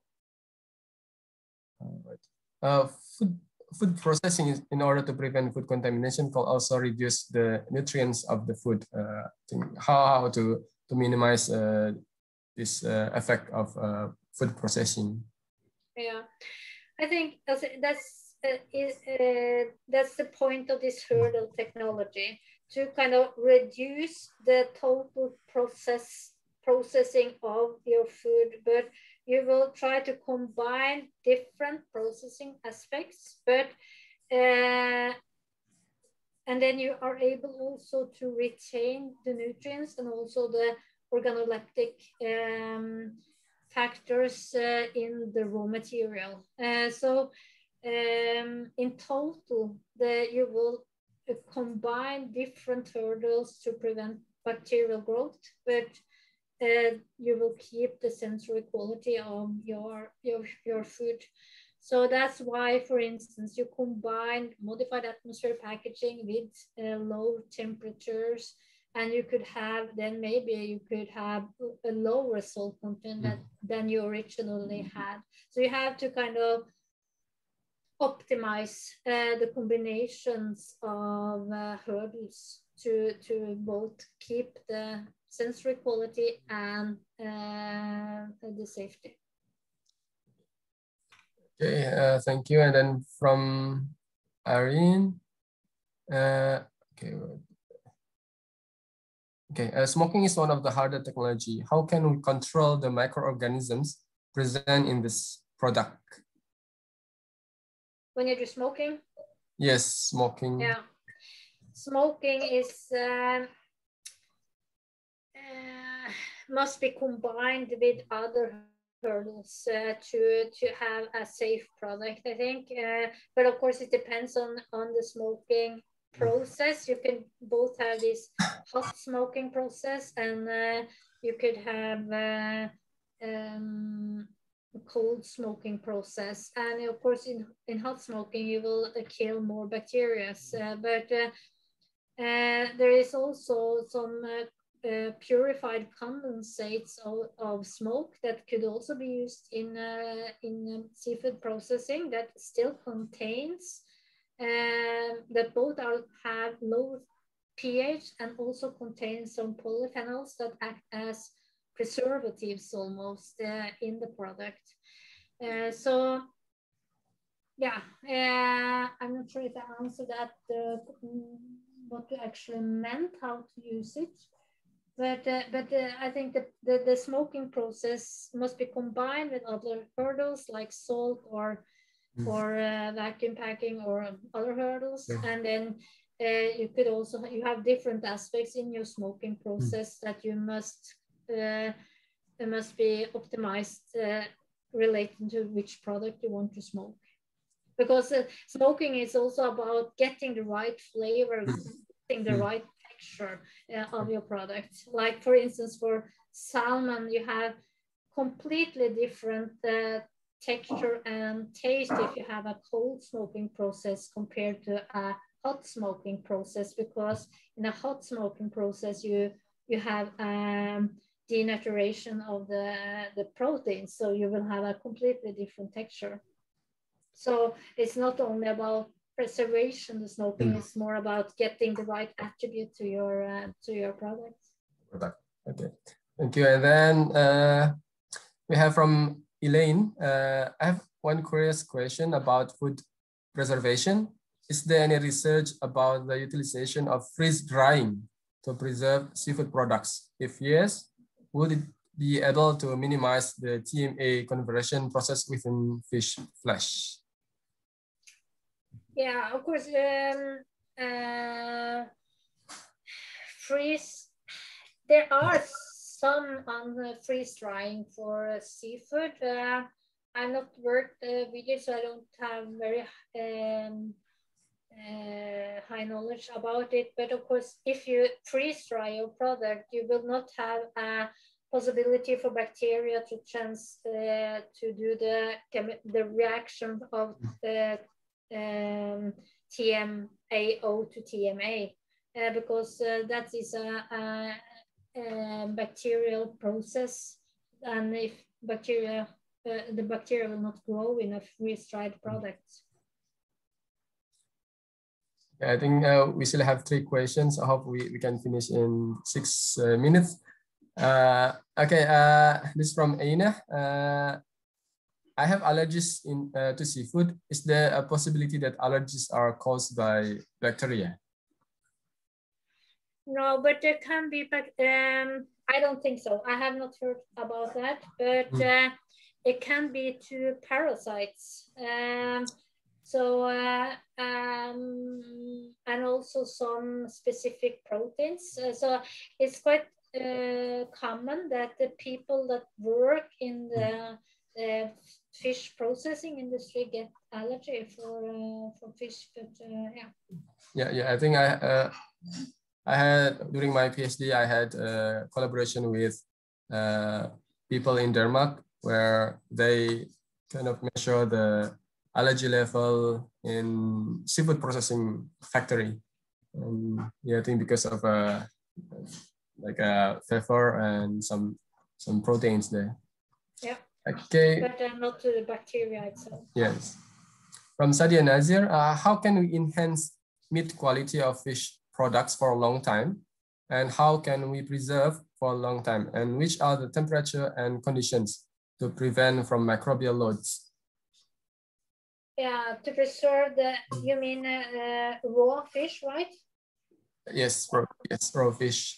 Uh, food, food processing is in order to prevent food contamination can also reduce the nutrients of the food. Uh, how, how to, to minimize uh, this uh, effect of uh, food processing? Yeah, I think that's that's, uh, is, uh, that's the point of this hurdle technology, to kind of reduce the total process processing of your food, but you will try to combine different processing aspects, but uh, and then you are able also to retain the nutrients and also the organoleptic um, factors uh, in the raw material. Uh, so um, in total, the, you will uh, combine different hurdles to prevent bacterial growth, but Uh, you will keep the sensory quality of your, your, your food. So that's why, for instance, you combine modified atmosphere packaging with uh, low temperatures, and you could have, then maybe you could have a lower salt content that, than you originally had. So you have to kind of optimize uh, the combinations of uh, hurdles to, to both keep the sensory quality and uh, the safety. Okay, uh, thank you. And then from Irene, uh, okay, okay. Uh, smoking is one of the harder technology. How can we control the microorganisms present in this product? When you do smoking? Yes, smoking. Yeah, smoking is. Um, Uh, must be combined with other hurdles uh, to to have a safe product, I think. Uh, but of course, it depends on on the smoking process. You can both have this hot smoking process, and uh, you could have uh, um, a cold smoking process. And of course, in in hot smoking, you will uh, kill more bacteria. Uh, but uh, uh, there is also some uh, Uh, purified condensates of, of smoke that could also be used in uh, in um, seafood processing that still contains uh, that both are, have low pH and also contain some polyphenols that act as preservatives almost uh, in the product. Uh, so yeah, uh, I'm not sure if I answered that uh, what you actually meant, how to use it. But uh, but uh, I think that the, the smoking process must be combined with other hurdles like salt or mm. or uh, vacuum packing or other hurdles, yeah. And then uh, you could also you have different aspects in your smoking process mm. that you must uh, must be optimized uh, relating to which product you want to smoke, because uh, smoking is also about getting the right flavor, mm. getting the mm. right texture uh, of your product. Like for instance, for salmon, you have completely different uh, texture and taste if you have a cold smoking process compared to a hot smoking process, because in a hot smoking process you you have um, denaturation of the the proteins, so you will have a completely different texture. So it's not only about preservation, the smoking mm. is more about getting the right attribute to your uh, to your product. Product. Okay, thank you. And then uh, we have from Elaine. Uh, I have one curious question about food preservation. Is there any research about the utilization of freeze drying to preserve seafood products? If yes, would it be able to minimize the T M A conversion process within fish flesh? Yeah, of course. Um, uh, freeze. There are some on the freeze drying for uh, seafood. Uh, I've not worked uh, with it, so I don't have very um, uh, high knowledge about it. But of course, if you freeze dry your product, you will not have a possibility for bacteria to trans uh, to do the the reaction of the Um, T M A O to T M A uh, because uh, that is a, a, a bacterial process, and if bacteria uh, the bacteria will not grow in a freeze-dried product. I think uh, we still have three questions. I hope we, we can finish in six uh, minutes. Uh, okay, uh, this is from Aina. Uh, I have allergies in, uh, to seafood. Is there a possibility that allergies are caused by bacteria? No, but there can be, but um, I don't think so. I have not heard about that, but mm. uh, it can be to parasites. Um, so, uh, um, and also some specific proteins. Uh, so it's quite uh, common that the people that work in the uh, fish processing industry get allergy for uh, for fish, but uh, yeah. Yeah, yeah. I think I uh, I had during my PhD I had a collaboration with uh, people in Denmark where they kind of measure the allergy level in seafood processing factory. Um, yeah, I think because of uh, like a fever and some some proteins there. Yeah. Okay. But uh, not to the bacteria itself. Yes. From Sadia Nazir, uh, how can we enhance meat quality of fish products for a long time? And how can we preserve for a long time? And which are the temperature and conditions to prevent from microbial loads? Yeah, to preserve the, you mean uh, uh, raw fish, right? Yes, raw, yes, raw fish.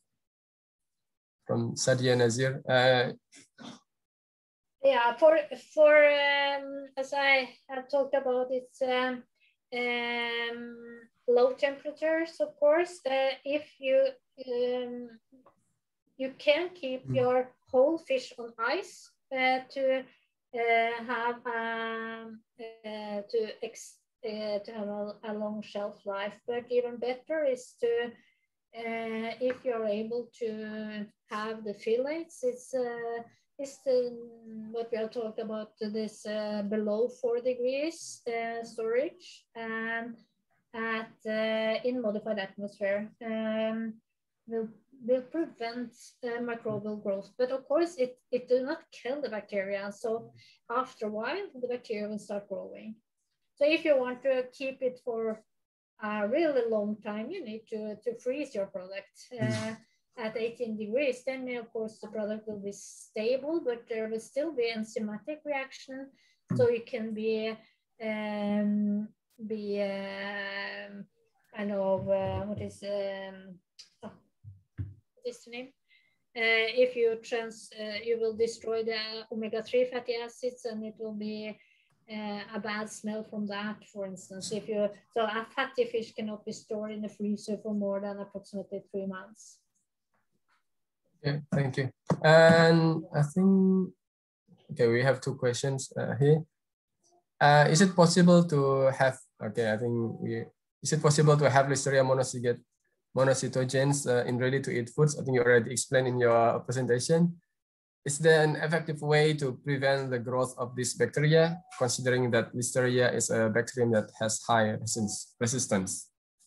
From Sadia Nazir. Uh, Yeah, for for um, as I have talked about, it's um, um, low temperatures, of course. Uh, if you um, you can keep mm. your whole fish on ice uh, to uh, have um, uh, to ex uh, to have a, a long shelf life. But even better is to uh, if you're able to have the fillets, it's uh, it's the, what we are talking about, this uh, below four degrees uh, storage and at uh, in modified atmosphere um, will will prevent uh, microbial growth. But of course, it it do not kill the bacteria. So after a while, the bacteria will start growing. So if you want to keep it for a really long time, you need to to freeze your product uh, at eighteen degrees. Then of course the product will be stable, but there will still be enzymatic reaction. So it can be um, be um, kind of uh, what is um, oh, what is the name? Uh, if you trans, uh, you will destroy the omega three fatty acids, and it will be uh, a bad smell from that. For instance, if you so a fatty fish cannot be stored in the freezer for more than approximately three months. Okay, thank you. And I think okay, we have two questions uh, here. Uh, is it possible to have, okay, I think we, is it possible to have Listeria monocytogenes monocytogenes uh, in ready-to-eat foods? I think you already explained in your presentation. Is there an effective way to prevent the growth of this bacteria, considering that Listeria is a bacterium that has high resistance?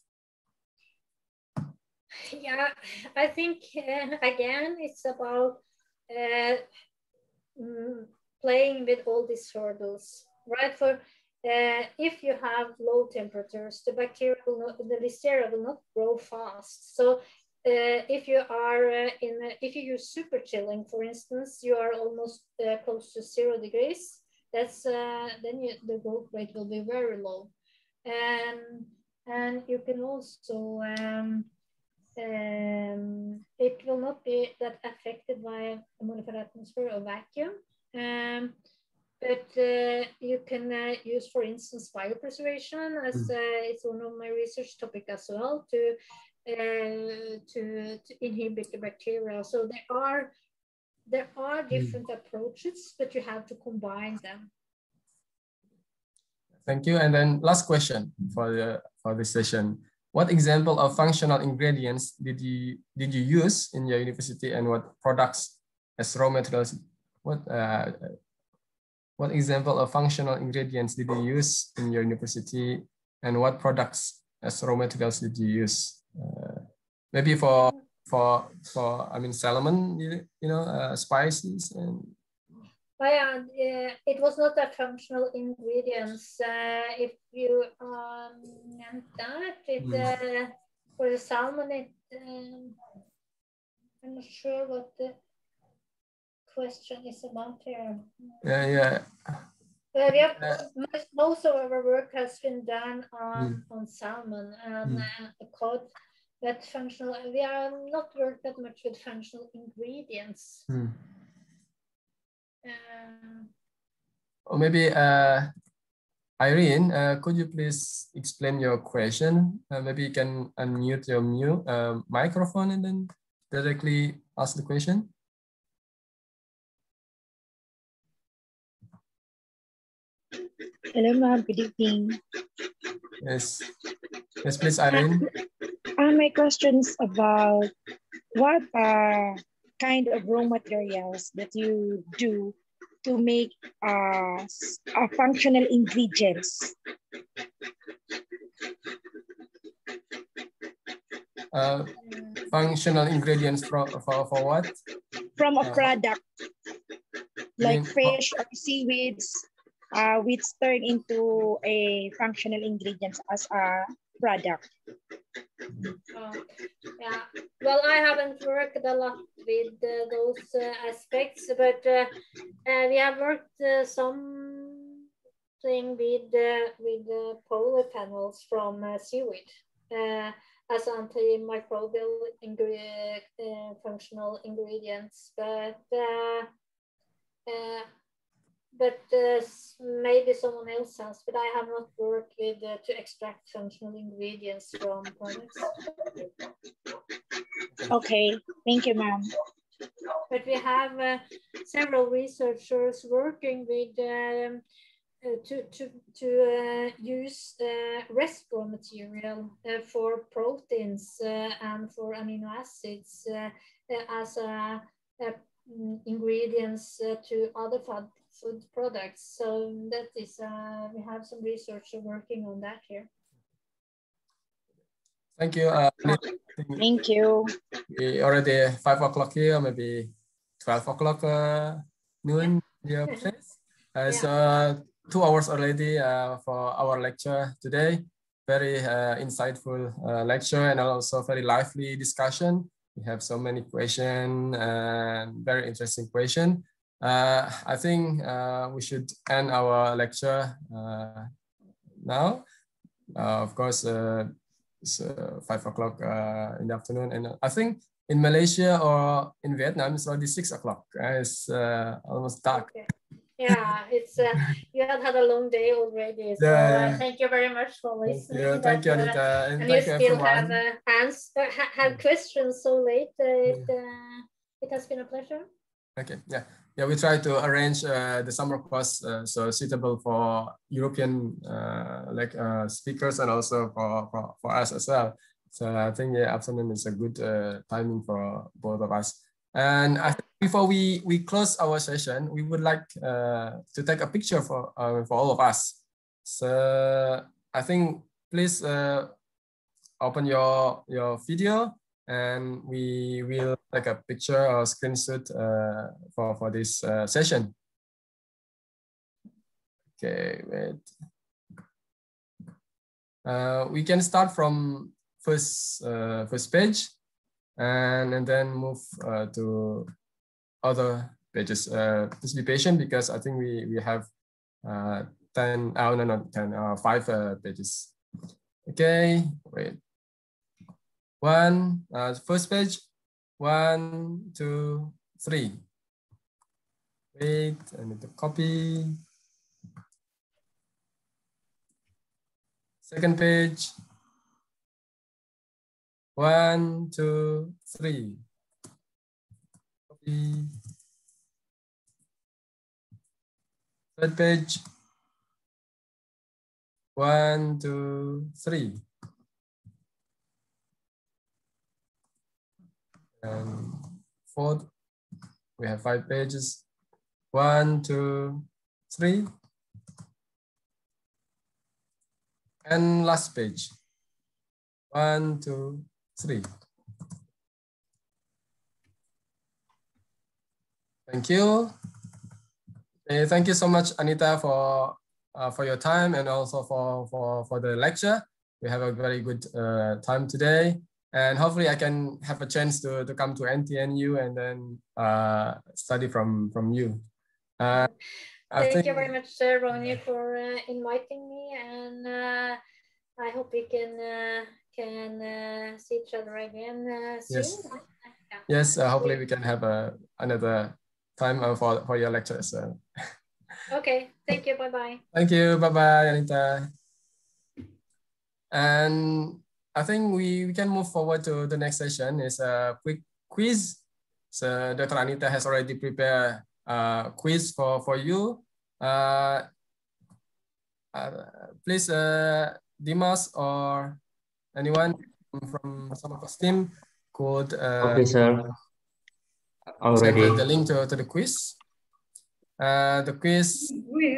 Yeah, I think, uh, again, it's about uh, mm, playing with all these hurdles. Right, for uh, if you have low temperatures, the bacteria will not, the Listeria will not grow fast. So uh, if you are uh, in, a, if you use super chilling, for instance, you are almost uh, close to zero degrees. That's uh, then you, the growth rate will be very low, and and you can also um, um, it will not be that affected by a modified atmosphere or vacuum. Um, But uh, you can uh, use, for instance, biopreservation as uh, it's one of my research topic as well to uh, to, to inhibit the bacteria. So there are there are different approaches, but you have to combine them. Thank you. And then last question for the for this session: what example of functional ingredients did you did you use in your university, and what products as raw materials? What uh, What example of functional ingredients did you use in your university, and what products as raw materials did you use? Uh, maybe for for for I mean salmon, you, you know, uh, spices and. Oh yeah, uh, it was not a functional ingredients. Uh, if you um, meant that, it mm. uh, for the salmon, it um, I'm not sure what the question is about here. Yeah, yeah. Well, yeah, most, most of our work has been done on, mm. on salmon and mm. uh, cod, but functional, we are not worked that much with functional ingredients. Mm. Uh, or maybe, uh, Irene, uh, could you please explain your question? Uh, maybe you can unmute your mute, uh, microphone and then directly ask the question. Hello, ma'am. Good evening. Yes. Yes, please, Irene. Uh, my question is about what uh, kind of raw materials that you do to make uh, uh, functional ingredients. Uh, functional ingredients for, for, for what? From a uh, product, like mean, fish or seaweeds, uh, which turn into a functional ingredients as a product. Oh, yeah. Well, I haven't worked a lot with uh, those uh, aspects, but uh, uh, we have worked uh, something with uh, with uh, polyphenols from uh, seaweed uh, as antimicrobial ingre uh, functional ingredients, but. Uh, uh, But uh, maybe someone else has, but I have not worked with uh, to extract functional ingredients from products. Okay, thank you, ma'am. but we have uh, several researchers working with um, uh, to to to uh, use uh, rest raw material uh, for proteins uh, and for amino acids uh, uh, as a, a ingredients uh, to other food food products. So that is uh, we have some researchers working on that here. Thank you. Uh, Thank you. We already five o'clock here, maybe twelve o'clock uh, noon your place. Uh, Yeah. So two hours already uh, for our lecture today. Very uh, insightful uh, lecture and also very lively discussion. We have so many questions and very interesting question. Uh, I think uh, we should end our lecture uh, now. Uh, of course, uh, it's uh, five o'clock uh, in the afternoon, and I think in Malaysia or in Vietnam it's already six o'clock. Uh, it's uh, almost dark. Okay. Yeah, it's uh, you have had a long day already. So Yeah, uh, yeah. thank you very much for Thank listening. you, thank you, That, uh, Anita, and, and thank you you still everyone. have uh, hands uh, ha have questions so late. Uh, it uh, it has been a pleasure. Okay, yeah, yeah. We try to arrange uh, the summer course uh, so suitable for European uh, like uh, speakers and also for, for for us as well. So I think the afternoon is a good uh, timing for both of us. And I think before we we close our session, we would like uh, to take a picture for uh, for all of us. So I think please uh, open your your video. And we will take a picture or screenshot uh, for, for this uh, session. Okay, wait. Uh, we can start from first, uh, first page and, and then move uh, to other pages. Uh, please be patient because I think we, we have uh, ten, oh no, no, ten, uh, five uh, pages. Okay, wait. One, uh, first page, one, two, three. Wait, I need to copy. Second page, one, two, three. Copy. Third page, one, two, three. And fourth, we have five pages. One, two, three. And last page. One, two, three. Thank you. Okay, thank you so much, Anita, for uh, for your time and also for, for, for the lecture. We have a very good uh, time today. And hopefully I can have a chance to, to come to N T N U and then uh, study from, from you. Uh, Thank think, you very much, uh, Ronnie, for uh, inviting me. And uh, I hope we can uh, can uh, see each other again uh, soon. Yes, yeah. yes uh, hopefully we can have a, another time uh, for, for your lecture as well. Okay, thank you, bye-bye. Thank you, bye-bye, Anita. And I think we, we can move forward to the next session. It's a quick quiz. So Doctor Anita has already prepared a quiz for, for you. Uh, uh, please, uh, Dimas or anyone from some of us team could uh, okay, sir. Already. send the, the link to, to the quiz. Uh, the quiz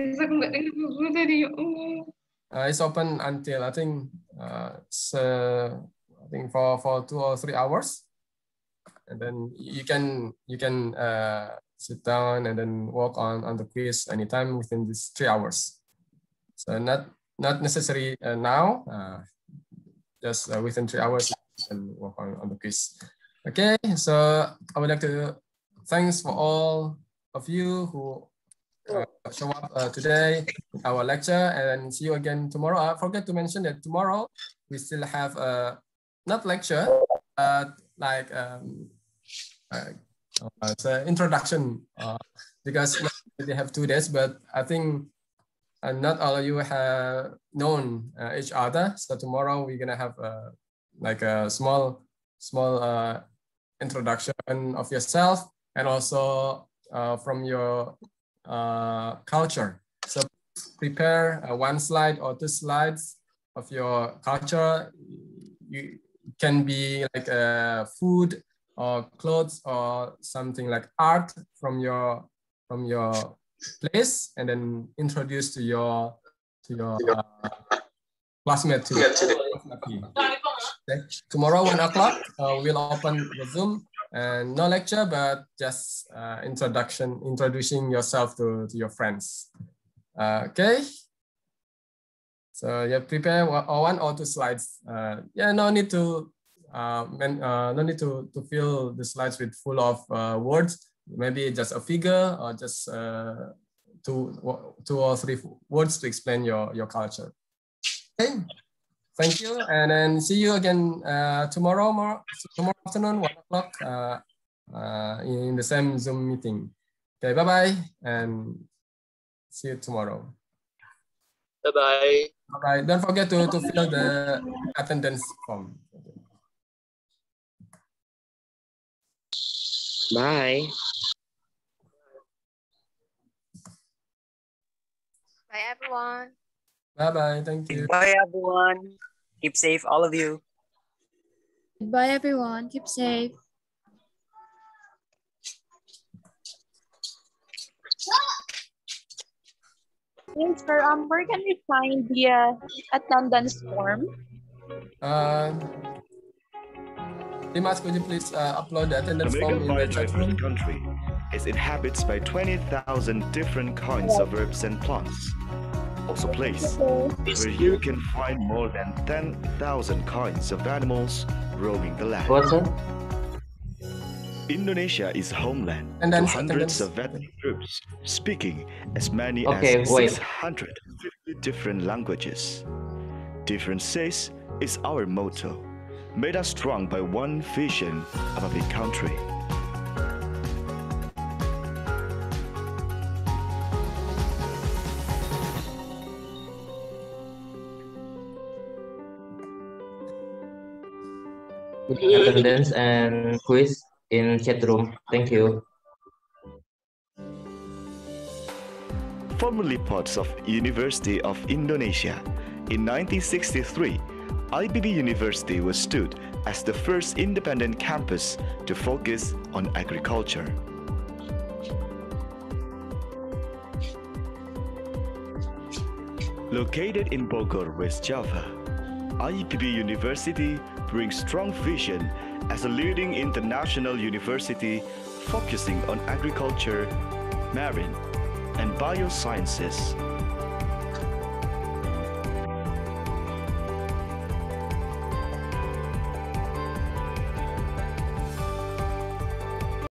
uh, is open until I think uh, so I think for, for two or three hours, and then you can you can uh, sit down and then work on on the quiz anytime within these three hours. So not not necessary uh, now, uh, just uh, within three hours you can work on on the quiz. Okay, so I would like to thanks for all of you who uh, show up uh, today in our lecture, and see you again tomorrow. I forgot to mention that tomorrow we still have a not lecture, but like um, uh, uh, it's an introduction uh, because they have two days, but I think uh, not all of you have known uh, each other. So tomorrow we're gonna have uh, like a small small uh, introduction of yourself. and also uh, from your uh, culture. So prepare uh, one slide or two slides of your culture. You can be like uh, food or clothes or something like art from your from your place, and then introduce to your to your uh, classmate today. Okay. Tomorrow one o'clock uh, we'll open the Zoom, and no lecture, but just uh, introduction, introducing yourself to, to your friends. Uh, okay. So yeah, prepare one or two slides. Uh, yeah, no need to uh, man, uh, no need to to fill the slides with full of uh, words. Maybe just a figure or just uh, two two or three words to explain your your culture. Okay. Thank you, and then see you again uh, tomorrow, more, tomorrow afternoon, one o'clock, uh, uh, in the same Zoom meeting. Okay, bye bye, and see you tomorrow. Bye bye. Bye bye. Don't forget to to fill the attendance form. Bye. Bye, everyone. Bye bye. Thank you. Bye, everyone. Keep safe, all of you. Goodbye, everyone. Keep safe. Yes, sir. Um, where can we find the uh, attendance form? Uh, Dimas, could you please uh, upload the attendance Jamaica form in the chat room? Country is inhabited by twenty thousand different kinds of herbs and plants. Also place where you can find more than ten thousand kinds of animals roaming the land. What's that? Indonesia is homeland and then to hundreds of ethnic groups speaking as many okay, as wait. six hundred fifty different languages. Differences is our motto, made us strong by one vision of a big country. Attendance and quiz in chat room. Thank you. Formerly part of University of Indonesia, in nineteen sixty-three, I P B University was stood as the first independent campus to focus on agriculture. Located in Bogor, West Java, I P B University brings strong vision as a leading international university focusing on agriculture, marine, and biosciences.